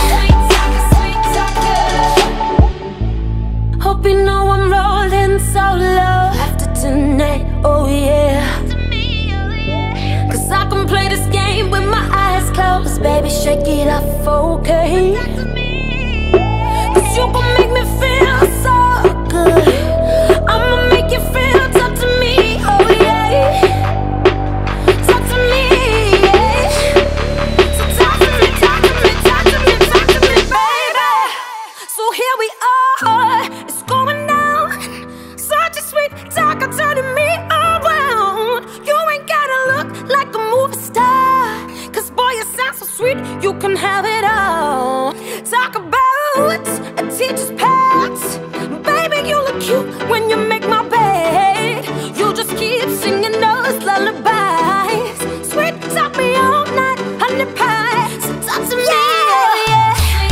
yeah. Hope you know I'm rolling solo after tonight, oh yeah. 'Cause I can play this game with my eyes closed, baby, shake it off, okay? 'Cause you gon' make me feel so good. I'ma make you feel, talk to me, oh yeah. Talk to me, yeah. So talk to me, talk to me, talk to me, talk to me, baby. So here we are, it's going down. Such a sweet talk, turning me around. You ain't gotta look like a movie star, 'cause boy, you sound so sweet, you can have it all. Talk about a teacher's pet. Baby, you look cute when you make my bed. You just keep singing those lullabies. Sweet, talk me all night, honey pie. So talk to me, oh yeah.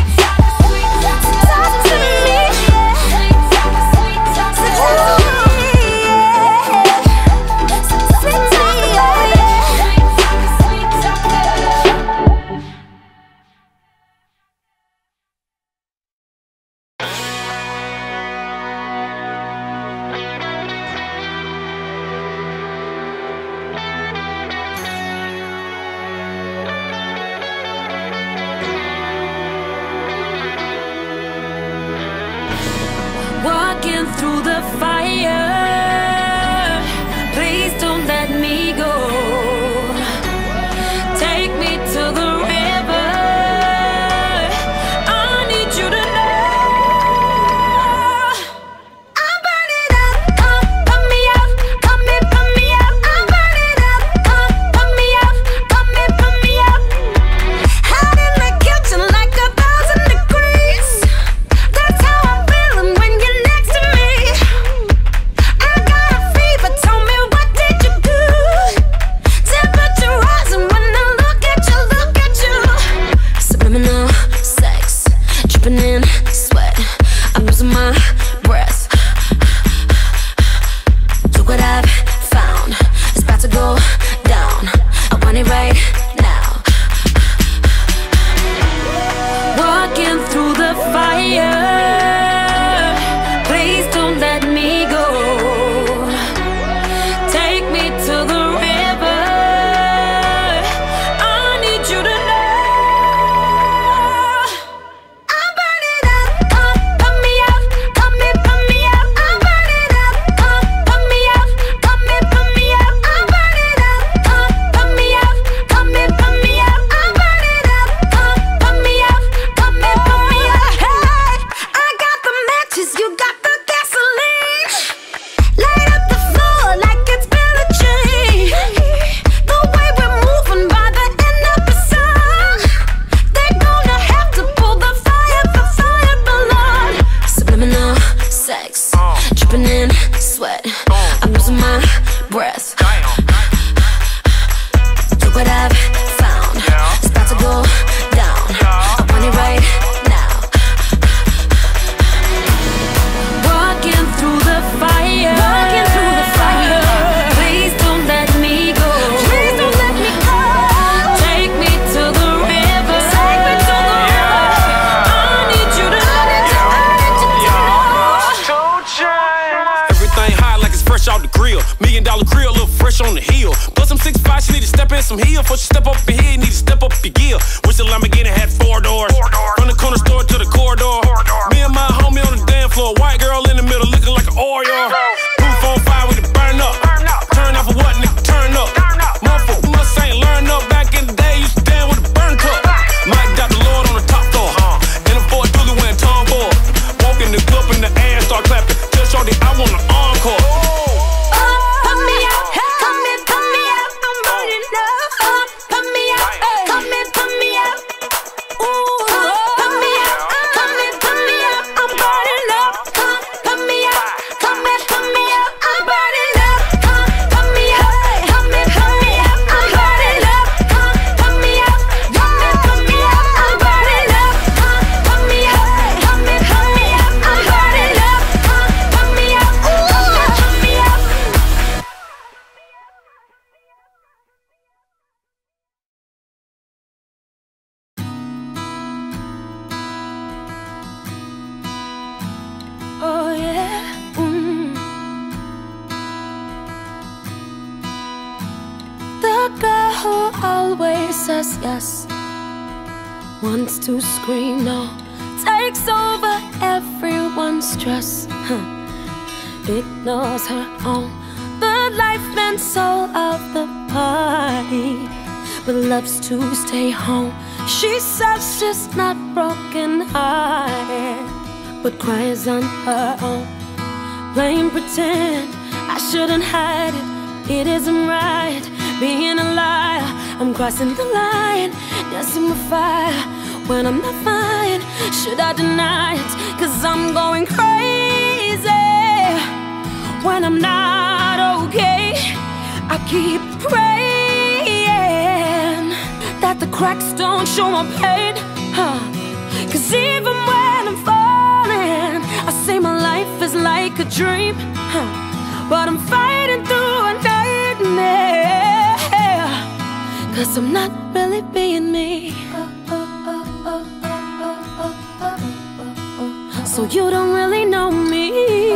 Talk to me, yeah. So talk to me, yeah. So talk to me, oh yeah. Walking through the fire, please don't let me go. Take me to the river, I need you to know. I'm burning up, put me up, put me up. I'm burning up, put me up, put me up. Hot in the kitchen like 1,000 degrees. That's how I'm feeling when you're next to me. I got a fever, tell me what did you do? Temperature rising when I look at you, look at you. Subliminal sex, dripping in sweat. I'm losing my breath. Look what I've found, it's about to go down. I want it right now. Walking through the fire, please don't let me go. Take me to the river, I need you to know. I'm burning up, put me up, put me up. I'm burning up, put me up, put me up. I'm burning up, put me up, put me up. I'm burning up, put me up, put me up. Hey, I got the matches, you got the gasoline. Light up the floor like it's Billie Jean. The way we're moving by the end of the song, they're gonna have to pull the fire below. Subliminal sex, dripping in sweat. I'm losing my breath. Look what I've found, it's about to go down. I want it right now. Walking through the fire, please don't let me go. Please don't let me go. Take me to the river, take me to the river. I need you to know. Everything hot like it's fresh out the grill. $1 million grill, look fresh on the hill. Plus I'm 6'5", she need to step in some heel. Before she step up in here, you need to step up your gear. Wish the Lamborghini had 4 doors. From the corner store to the corridor. Me and my homie on the dance floor. White girl in who always says yes, wants to scream no, takes over everyone's stress, ignores her own, the life and soul of the party, but loves to stay home. She says she's not broken hearted, but cries on her own, playing pretend. I shouldn't hide it, it isn't right being a liar. I'm crossing the line, dancing with fire when I'm not fine. Should I deny it? 'Cause I'm going crazy when I'm not okay. I keep praying that the cracks don't show my pain, 'cause even when I'm falling, I say my life is like a dream, but I'm fighting through a nightmare, 'cause I'm not really being me. So you don't really know me,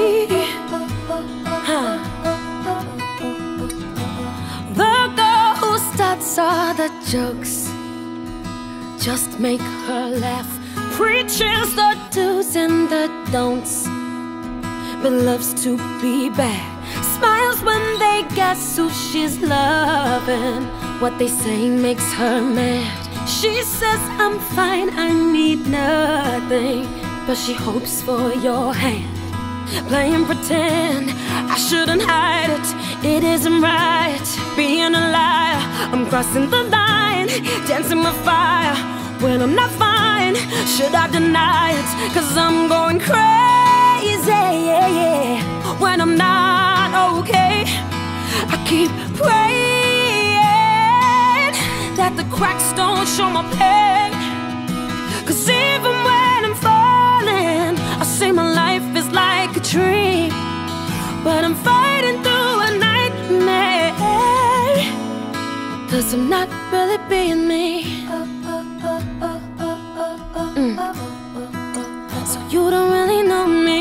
The girl who starts all the jokes, just make her laugh, preaches the do's and the don'ts, but loves to be bad. Smiles when they guess who she's loving. What they say makes her mad. She says I'm fine, I need nothing, but she hopes for your hand, playing pretend. I shouldn't hide it, it isn't right being a liar. I'm crossing the line, dancing with fire when I'm not fine. Should I deny it? 'Cause I'm going crazy when I'm not okay. I keep praying that the cracks don't show my pain, 'cause even when I'm falling, I say my life is like a dream, but I'm fighting through a nightmare, 'cause I'm not really being me. So you don't really know me.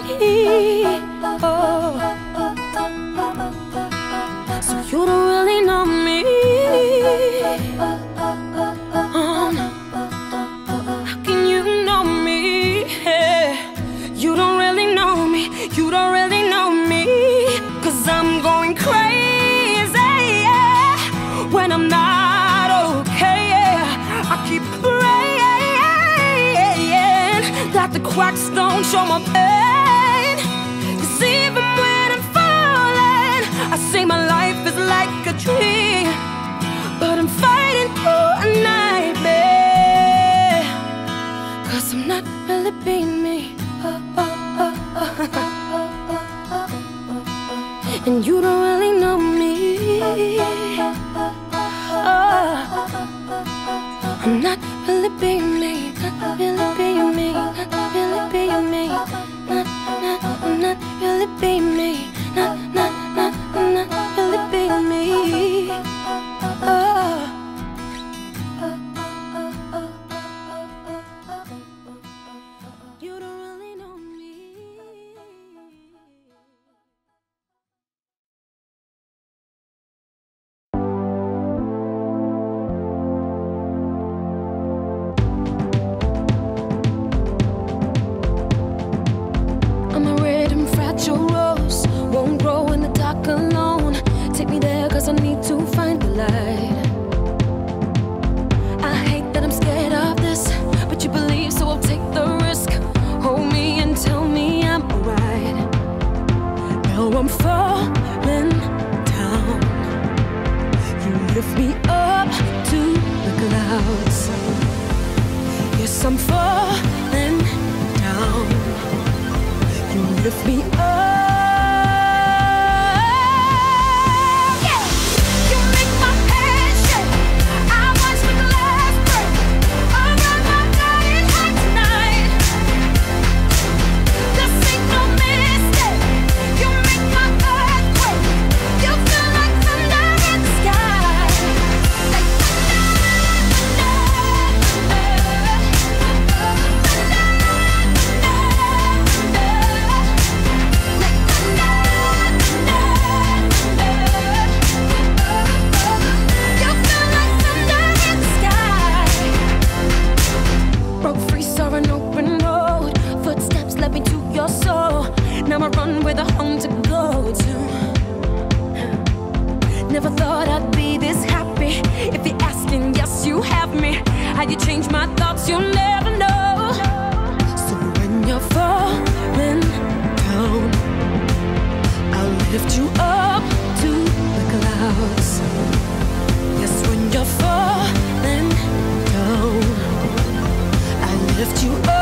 So you don't really know me. No. How can you know me? You don't really know me. You don't really know me. 'Cause I'm going crazy when I'm not okay. I keep praying that the cracks don't show my pain, 'cause even when I'm falling, I say my life is like a dream, but I'm fighting through a nightmare, 'cause I'm not really being me. And you don't really know me. I'm not really being me, not really being me, not really being me, I'm not really being me, not really being me. You don't really know me. I'm a red and fragile rose, won't grow in the dark alone. Take me there 'cause I need to find the light. I hate that I'm scared of this, but you believe, so I'll take the risk. Hold me and tell me I'm alright. Now I'm falling down, you lift me up to the clouds. Yes, I'm falling down, you lift me up. Yeah, you make my head shake. I watch the glass break around my dying heart tonight. This ain't no mistake. You make my earthquake. You feel like thunder in the sky. Like thunder. you change my thoughts, you'll never know. So when you're falling down, I'll lift you up to the clouds. Yes, when you're falling down, I lift you up.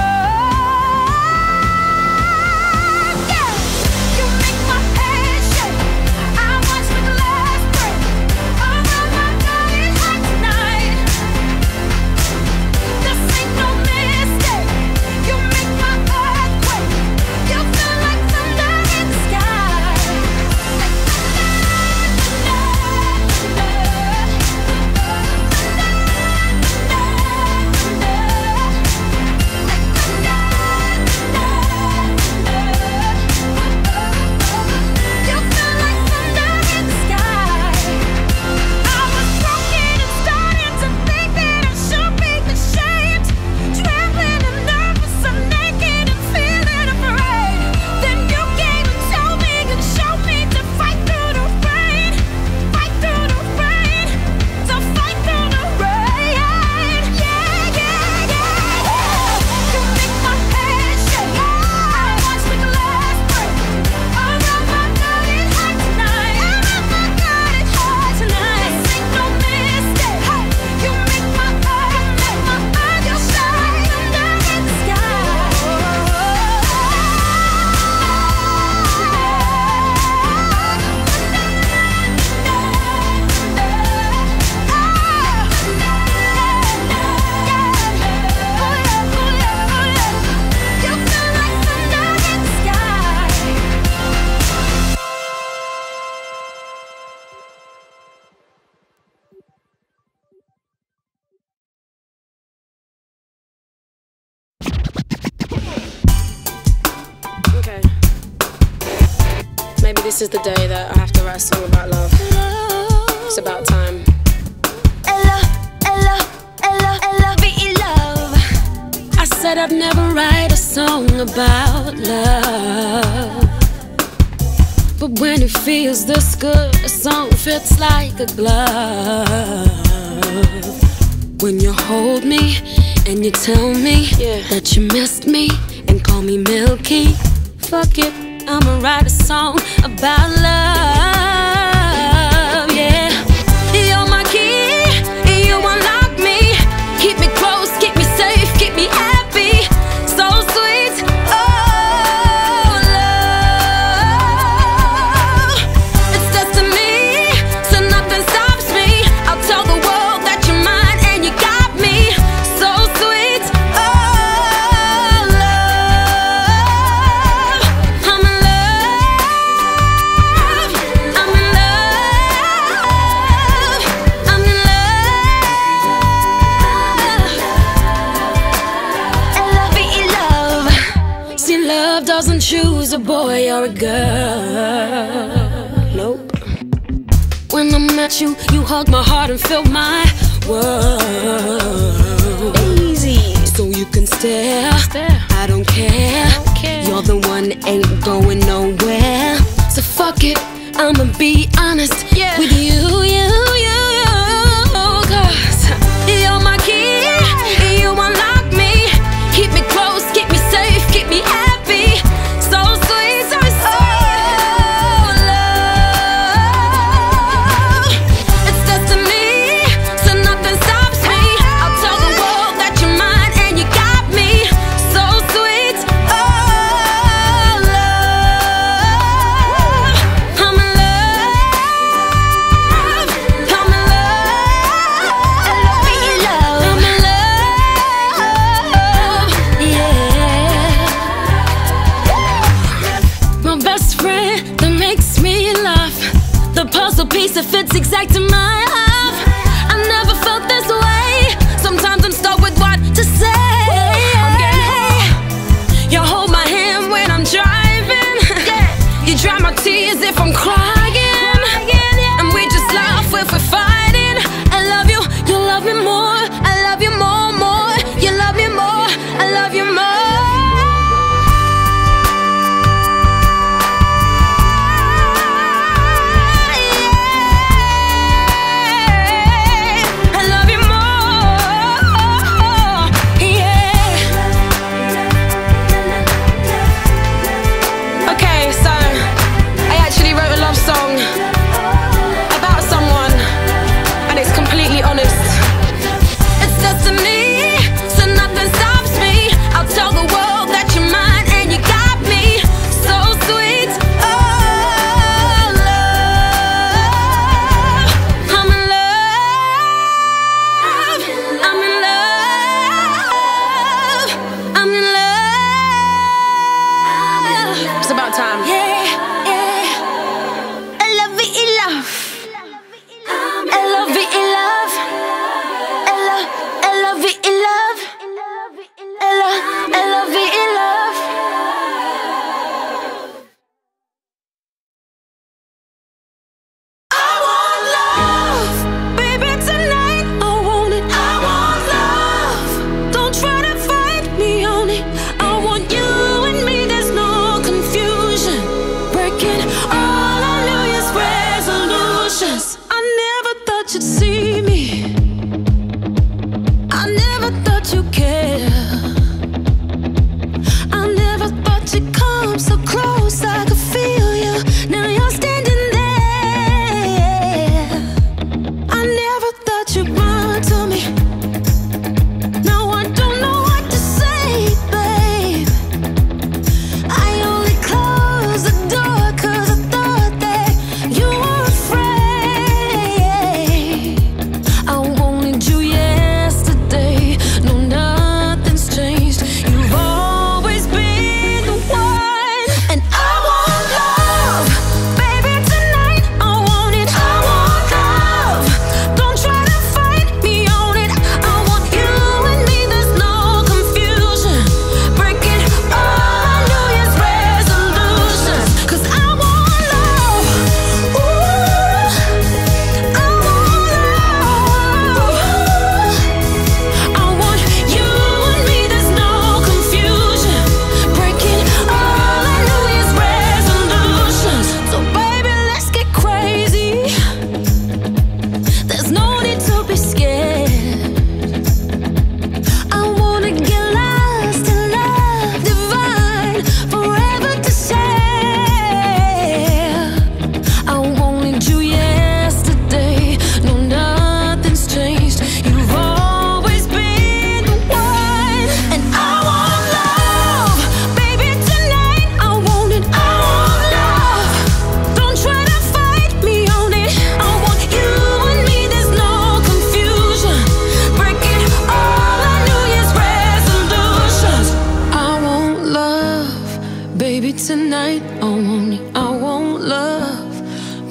This is the day that I have to write a song about love. It's about time. I said I'd never write a song about love, but when it feels this good, a song fits like a glove. When you hold me and you tell me that you missed me and call me Milky, fuck it, I'ma write a song about love, yeah. You're my key, you unlock me, keep me close, keep me safe, keep me happy, so sweet, oh love. It's destiny, so nothing stops me. I'll tell the world that you're mine and you got me, so sweet, oh love. I'm in love, I'm in love, I'm in love. See, love doesn't choose a boy or a girl. Nope. When I met you, you hugged my heart and filled my world. Easy. So you can stare, I don't care. You're the one that ain't going nowhere. So fuck it, I'ma be honest with you, cause you're my key, you unlock me, keep me close, keep me safe, keep me happy, so sweet, so sweet, oh love. It's destiny, so nothing stops me. I'll tell the world that you're mine and you got me, so sweet, oh love. I'm in love, I'm in love, I'm in love, yeah. My best friend that makes me laugh, the puzzle piece that fits exact in my life. I never felt this way. Sometimes I'm stuck with what to say. You hold my hand when I'm driving. You dry my tears if I'm crying, and we just laugh if we're fighting. I love you, you love me more. I love you more, more. You love me more, I love you more.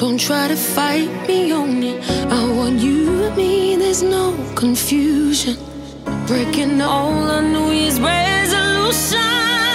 Don't try to fight me on it. I want you and me, there's no confusion. Breaking all our New Year's resolutions.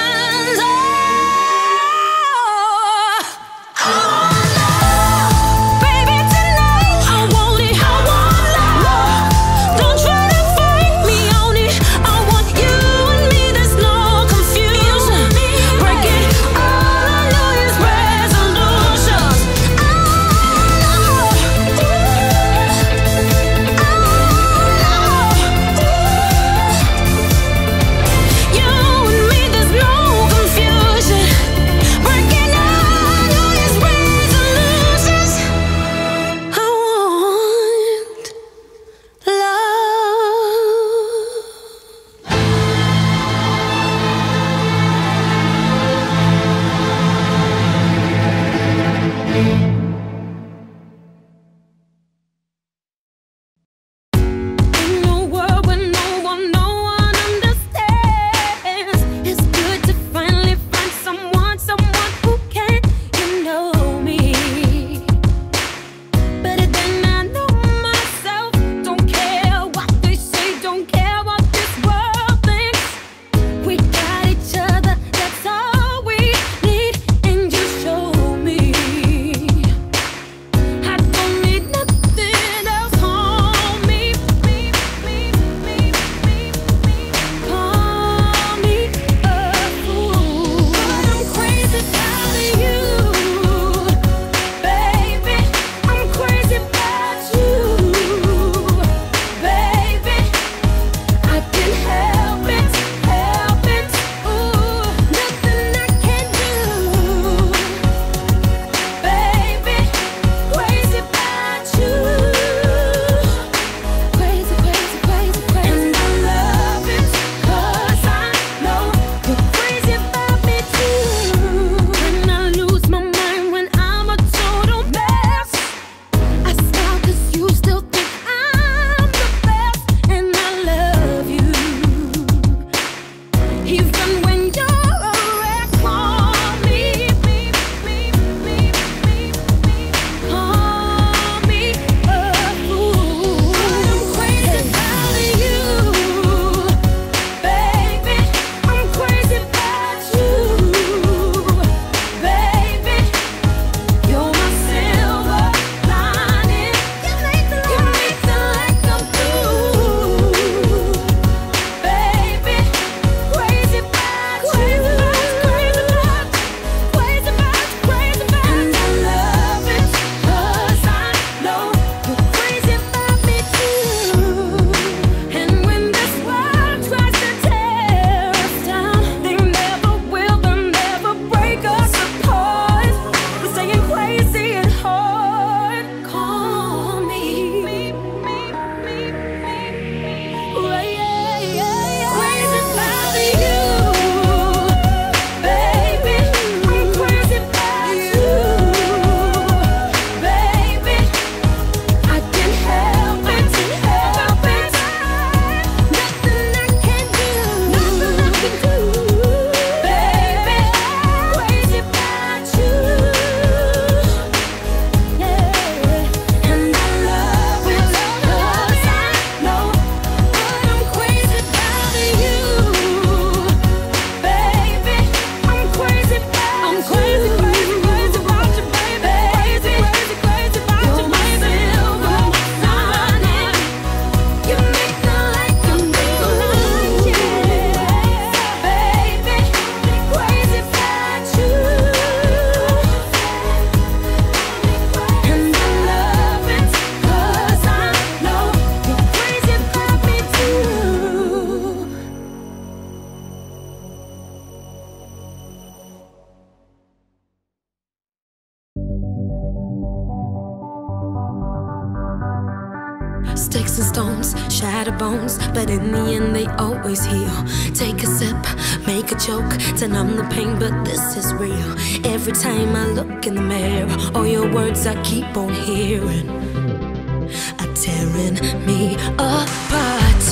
Sticks and stones, shatter bones, but in the end they always heal. Take a sip, make a joke to numb the pain, but this is real. Every time I look in the mirror, all your words I keep on hearing are tearing me apart. All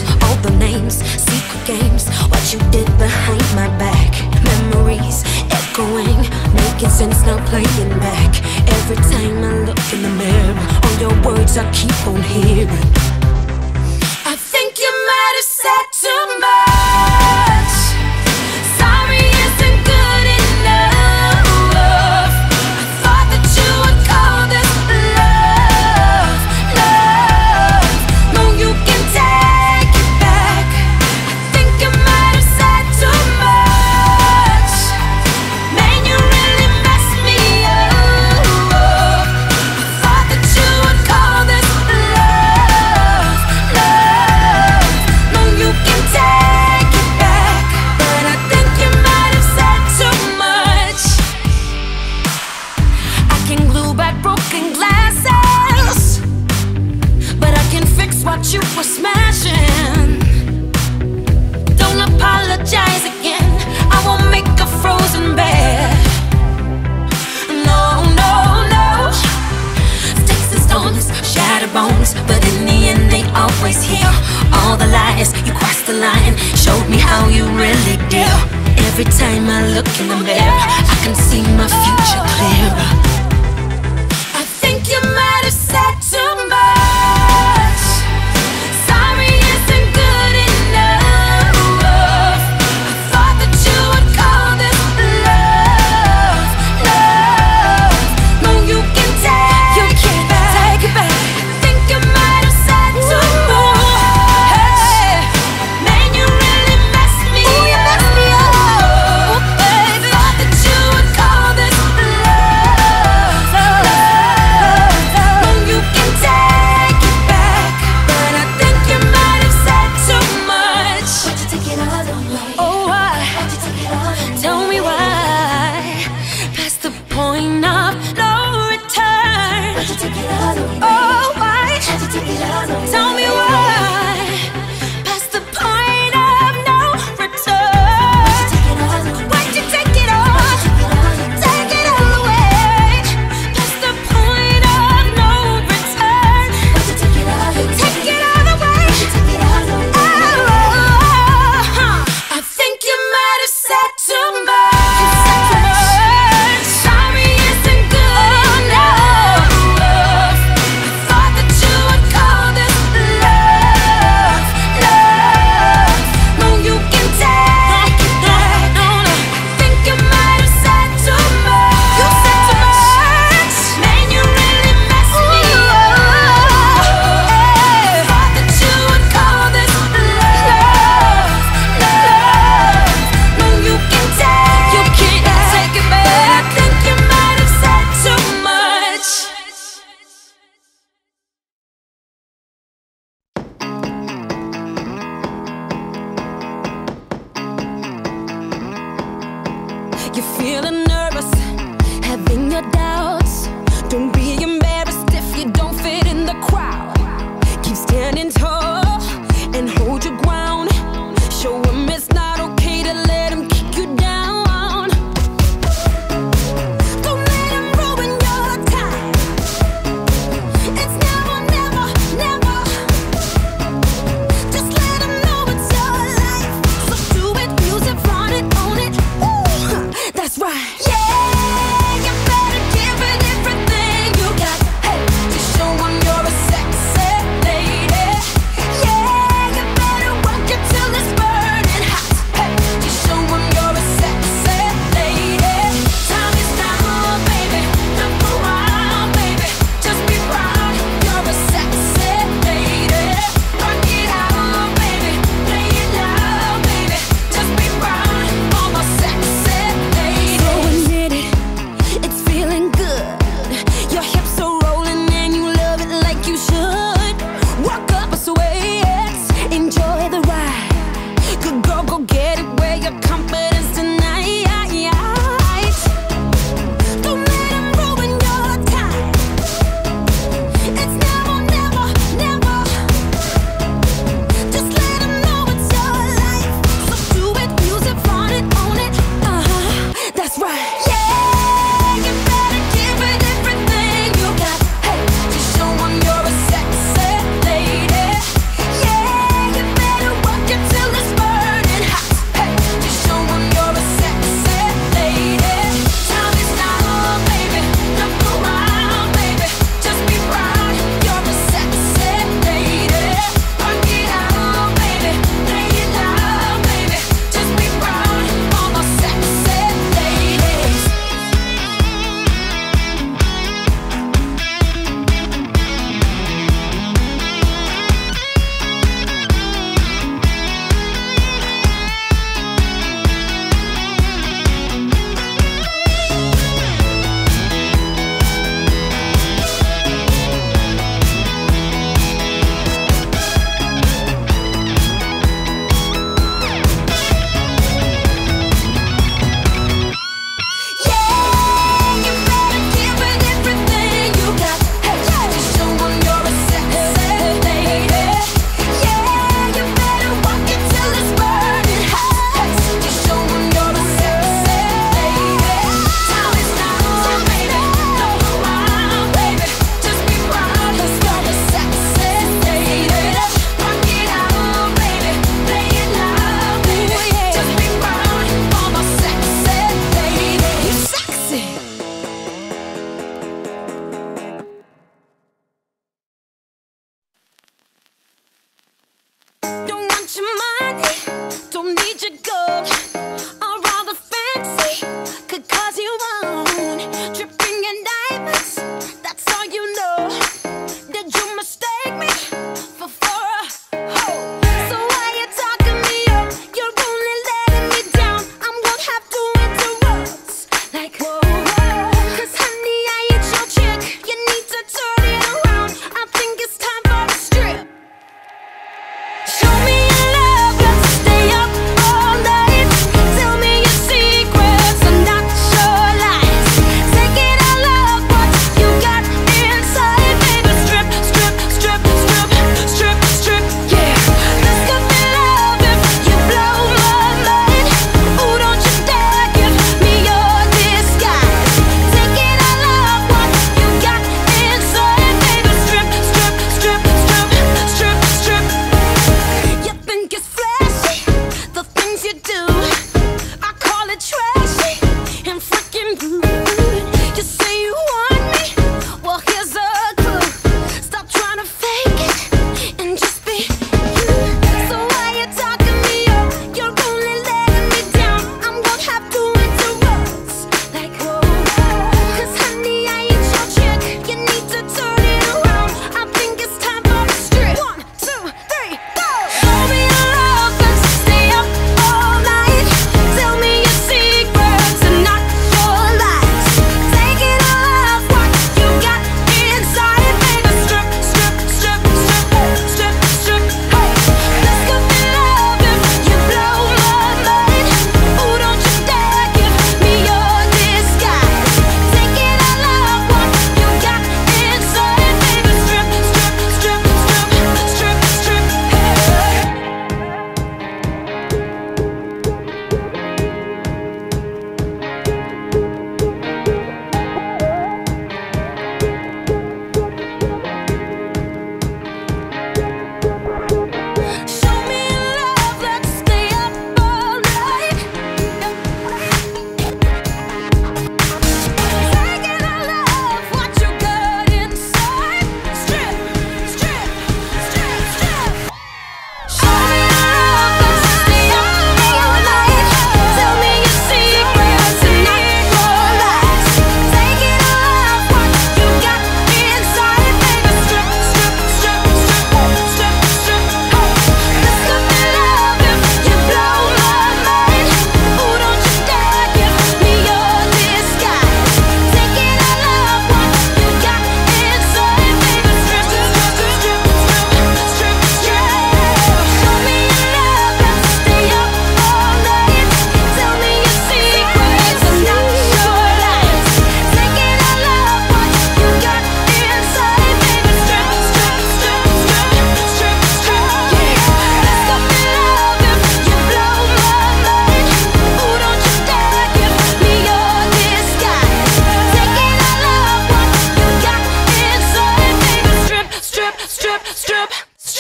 the names, secret games, what you did behind my back. Memories echoing, making sense now, playing back. Every time I look in the mirror, all your words I keep on hearing. I think you might have said too much. Sorry isn't good enough. I thought that you would call this love, love. No, you can take it back. I think you might have said too much. Man, you really messed me up. I thought that you would call this love, love. No, you can take it back, but I think you might have said too much. I can glue back broken glasses, but I can fix what you were smashing. Don't apologize again, I won't make a frozen bed. No, no, no. Sticks and stones, shattered bones, but in the end they always heal. All the lies, you crossed the line, showed me how you really deal. Every time I look in the mirror, I can see my future clearer. I think you might have said too much. Sorry isn't good enough. I thought that you would call this love, love. No, you can take it back. I think you might have said too much. Man, you really messed me up. I thought that you would call this love, love. No, you can take it back, but I think you might have said too much. Why'd you take it all away? Oh, why? Why'd you take it all away? Tell me why. Past the point of no return. Why'd you take it all away? Oh, why? Why'd you take it all away? Tell me why. Past the point of no return. Why'd you take it all? Take it all away. Past the point of no return. Take it all away. Oh, I think you might have said too much. Sorry isn't good enough. I thought that you would call this love, love. No, you can take it back. I think you might have said too much. You said too much. Man, you really messed me up. I thought that you would call this love, love. No, you can take it back. I think you might have said too much. You're feeling nervous, having your doubts. Don't be embarrassed if you don't fit in the crowd. Keep standing tall and hold your ground. Show 'em it's not okay to let 'em kick you down. Don't let 'em ruin your time. It's never, never, never. Just let 'em know it's your life. So do it, use it, flaunt it, own it. Ooh, that's right. Yeah, you better give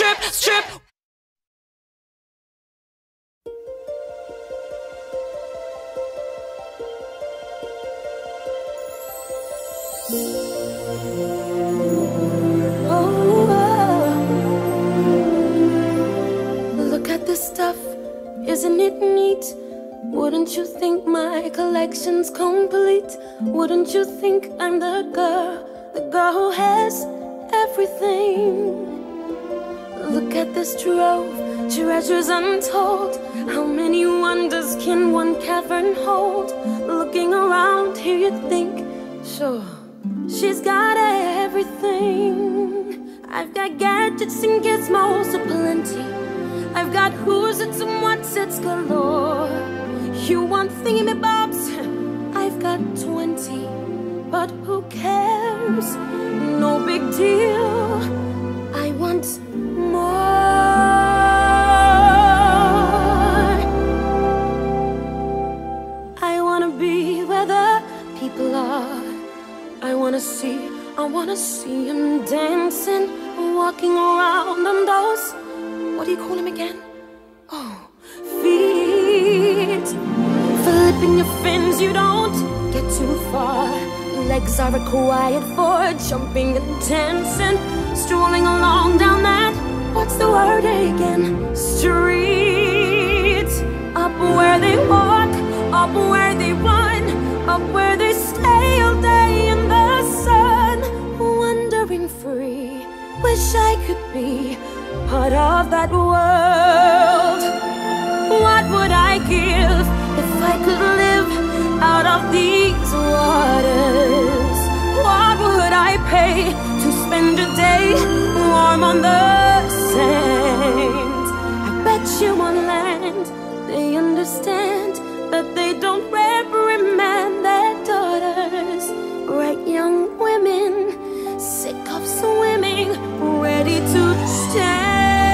strip, strip. Look at this stuff, isn't it neat? Wouldn't you think my collection's complete? Wouldn't you think I'm the girl who has everything? Look at this trove, treasures untold. How many wonders can one cavern hold? Looking around here you'd think, sure, she's got everything. I've got gadgets and gizmos aplenty. I've got who's it's and what's it's galore. You want thingamabobs? I've got 20. But who cares? No big deal. I want more. I wanna be where the people are. I wanna see them dancing, walking around on those, what do you call them again? Oh, feet. Flipping your fins, you don't get too far. Legs are required for jumping and dancing, strolling along down that, what's the word again? Street. Up where they walk, up where they run, up where they stay all day in the sun, wandering free. Wish I could be part of that world. What would I give if I could live out of these waters? What would I pay to spend a day warm on the sand? I bet you on land they understand that they don't reprimand their daughters. Right young women, sick of swimming, ready to stand.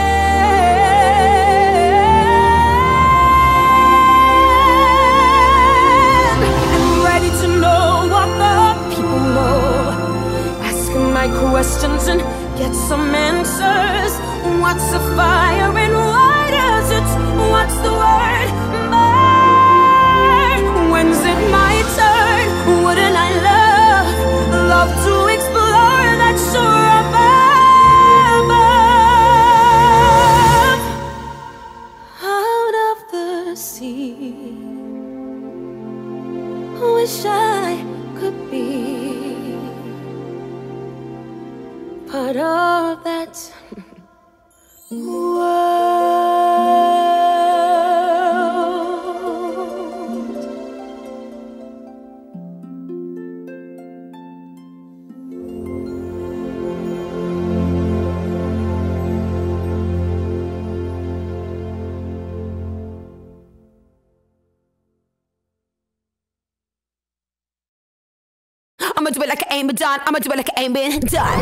My questions and get some answers. What's a fire and why does it? What's the word? Burn. When's it my turn? Wouldn't I love to explore that shore above, out of the sea? Wish I could be part of that world. I'ma do it like I ain't been done. I'ma do it like I ain't been done.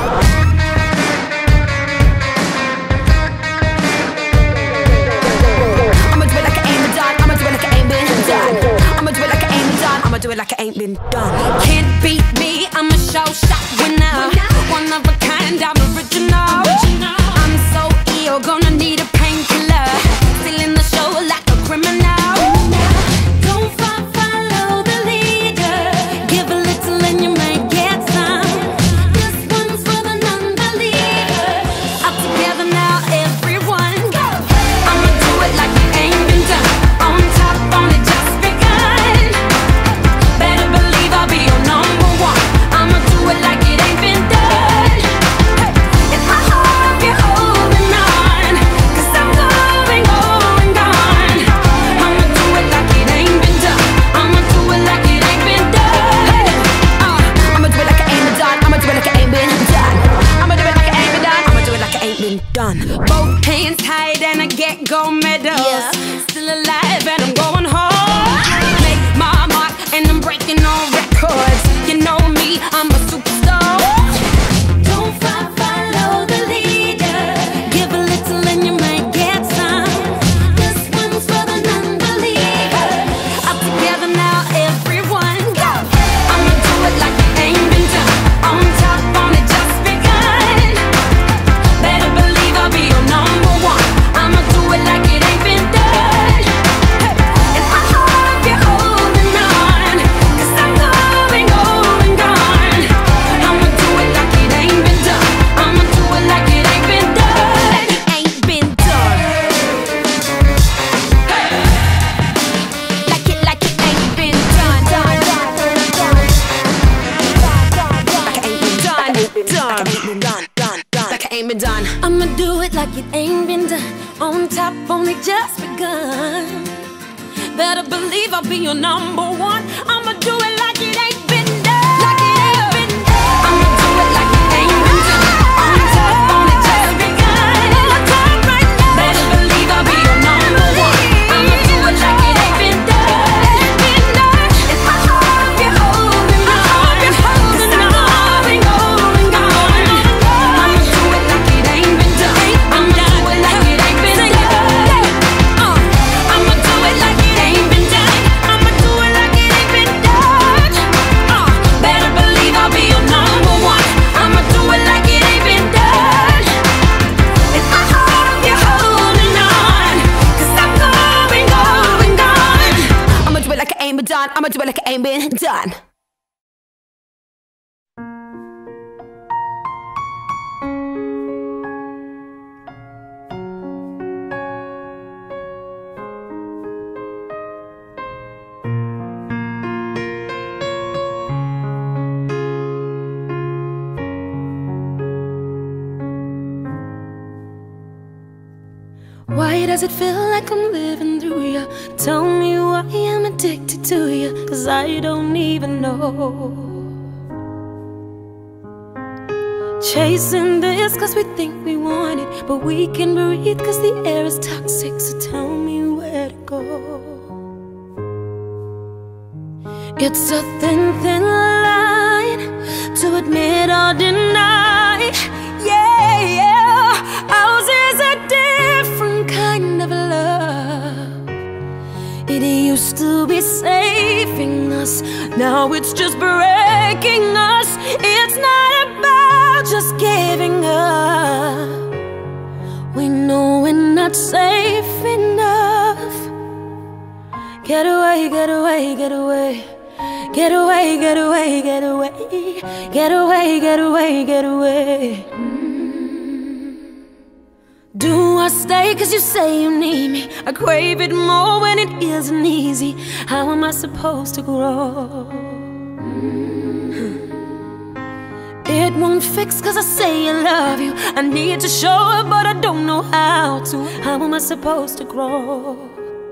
I'ma do it like I ain't been done. I'ma do it like I ain't been done. I'ma do it like I ain't been done. I'ma do it like I ain't been done. Can't beat me, I'm a show shot winner. One of a kind, I'm original. I'm so ill, gonna need a painkiller. Still in the show like a criminal. Don't follow the leader. Give a little and you might get some. This one's for the non-believer. Up together now, everyone go. I'ma do it like it ain't been done. On top, only just begun. Better believe I'll be your number one. I'ma do it like it ain't been done. And I hope you're holding on, 'cause I'm going gone. I'ma do it like it ain't been done. I'ma do it like it ain't been done. I'ma do it like it ain't been done. I'ma do it like it ain't been done. I'ma do it like it ain't been done. I'ma do it like it ain't been done. Both hands tied and I get gold medals. Still alive and I'm going home. Make my mark and I'm breaking all records. You know me, I'm a superstar. Don't follow the leader. Give a little and you might get some. This one's for the non-believer. Up together now, everyone go. I'ma do it like it ain't been done. On top, only just begun. Better believe I'll be your number been done. I'ma do it like it ain't been done. On top, only just begun. Better believe I'll be your number one. I'ma do it like it ain't been done. Like it ain't been done. I'ma do it like it ain't been done. On top, only just begun. On top right now. Better believe I'll be your number one. I'ma do it like it ain't been done. Been done. If I hope you're holding on, cause I'm going, going, going. I'ma do it like it ain't been done. I'ma do it like it ain't been done. I'ma do it like it ain't been done. I'ma do it like it ain't been done. Better believe I'll be your number one. I'ma do it like it ain't been done. If I hope you're holding on, cause I'm going, going, going. I'ma do it like it ain't been done. I'ma do it like it ain't been done. Why does it feel like I'm living through you? Tell me why I'm addicted to you, cause I don't even know. Chasing this cause we think we want it, but we can breathe cause the air is toxic. So tell me where to go. It's a thin, thin line to admit or deny. Yeah, yeah, ours is a different kind of love. It used to be saving us, now it's just breaking us. It's not about just giving up. We know we're not safe enough. Get away, get away, get away. Get away, get away, get away. Get away, get away, get away. Do I stay cause you say you need me? I crave it more when it isn't easy. How am I supposed to grow? It won't fix cause I say I love you. I need to show it but I don't know how to. How am I supposed to grow?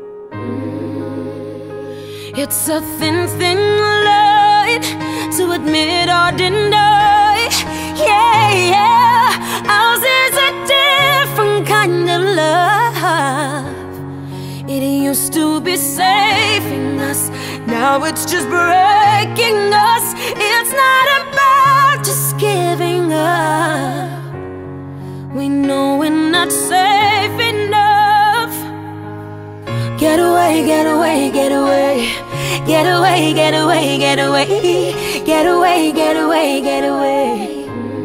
It's a thin, thin line to admit or deny. Yeah, yeah, ours is a different kind of love. It used to be saving us, now it's just breaking us. It's not about just giving up. We know we're not safe enough. Get away, get away, get away. Get away, get away, get away. Get away, get away, get away.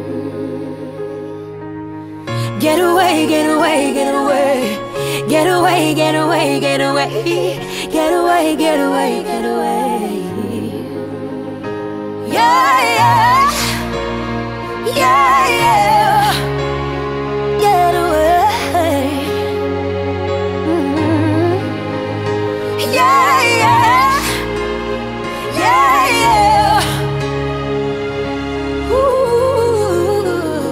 Get away, get away, get away. Get away, get away, get away. Get away, get away, get away. Yeah, yeah. Yeah, yeah. Get away. Yeah, yeah. Yeah, yeah. Ooh.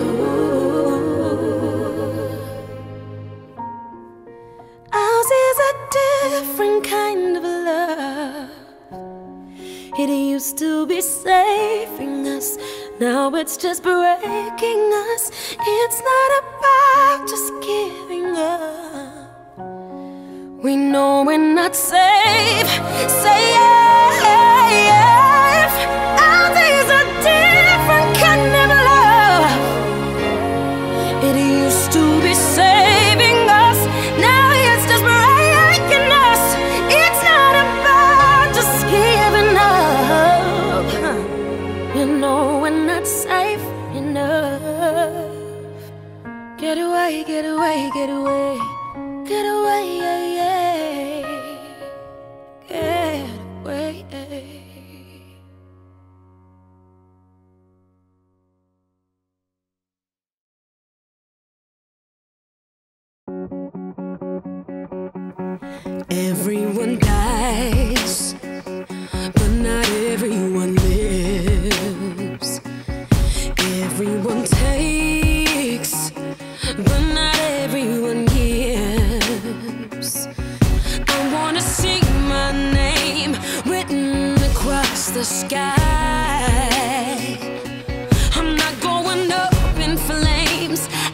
Ours is a different kind of love. It used to be saving us, now it's just breaking us. It's not about just giving up. We know we're not safe. Say yeah, ours is a different kind of love. It used to be saving us, now it's just breaking us. It's not about just giving up. You know we're not safe enough. Get away, get away, get away. Get away, yeah, yeah. Get away. Everyone dies, but not everyone lives. Everyone takes, dreams.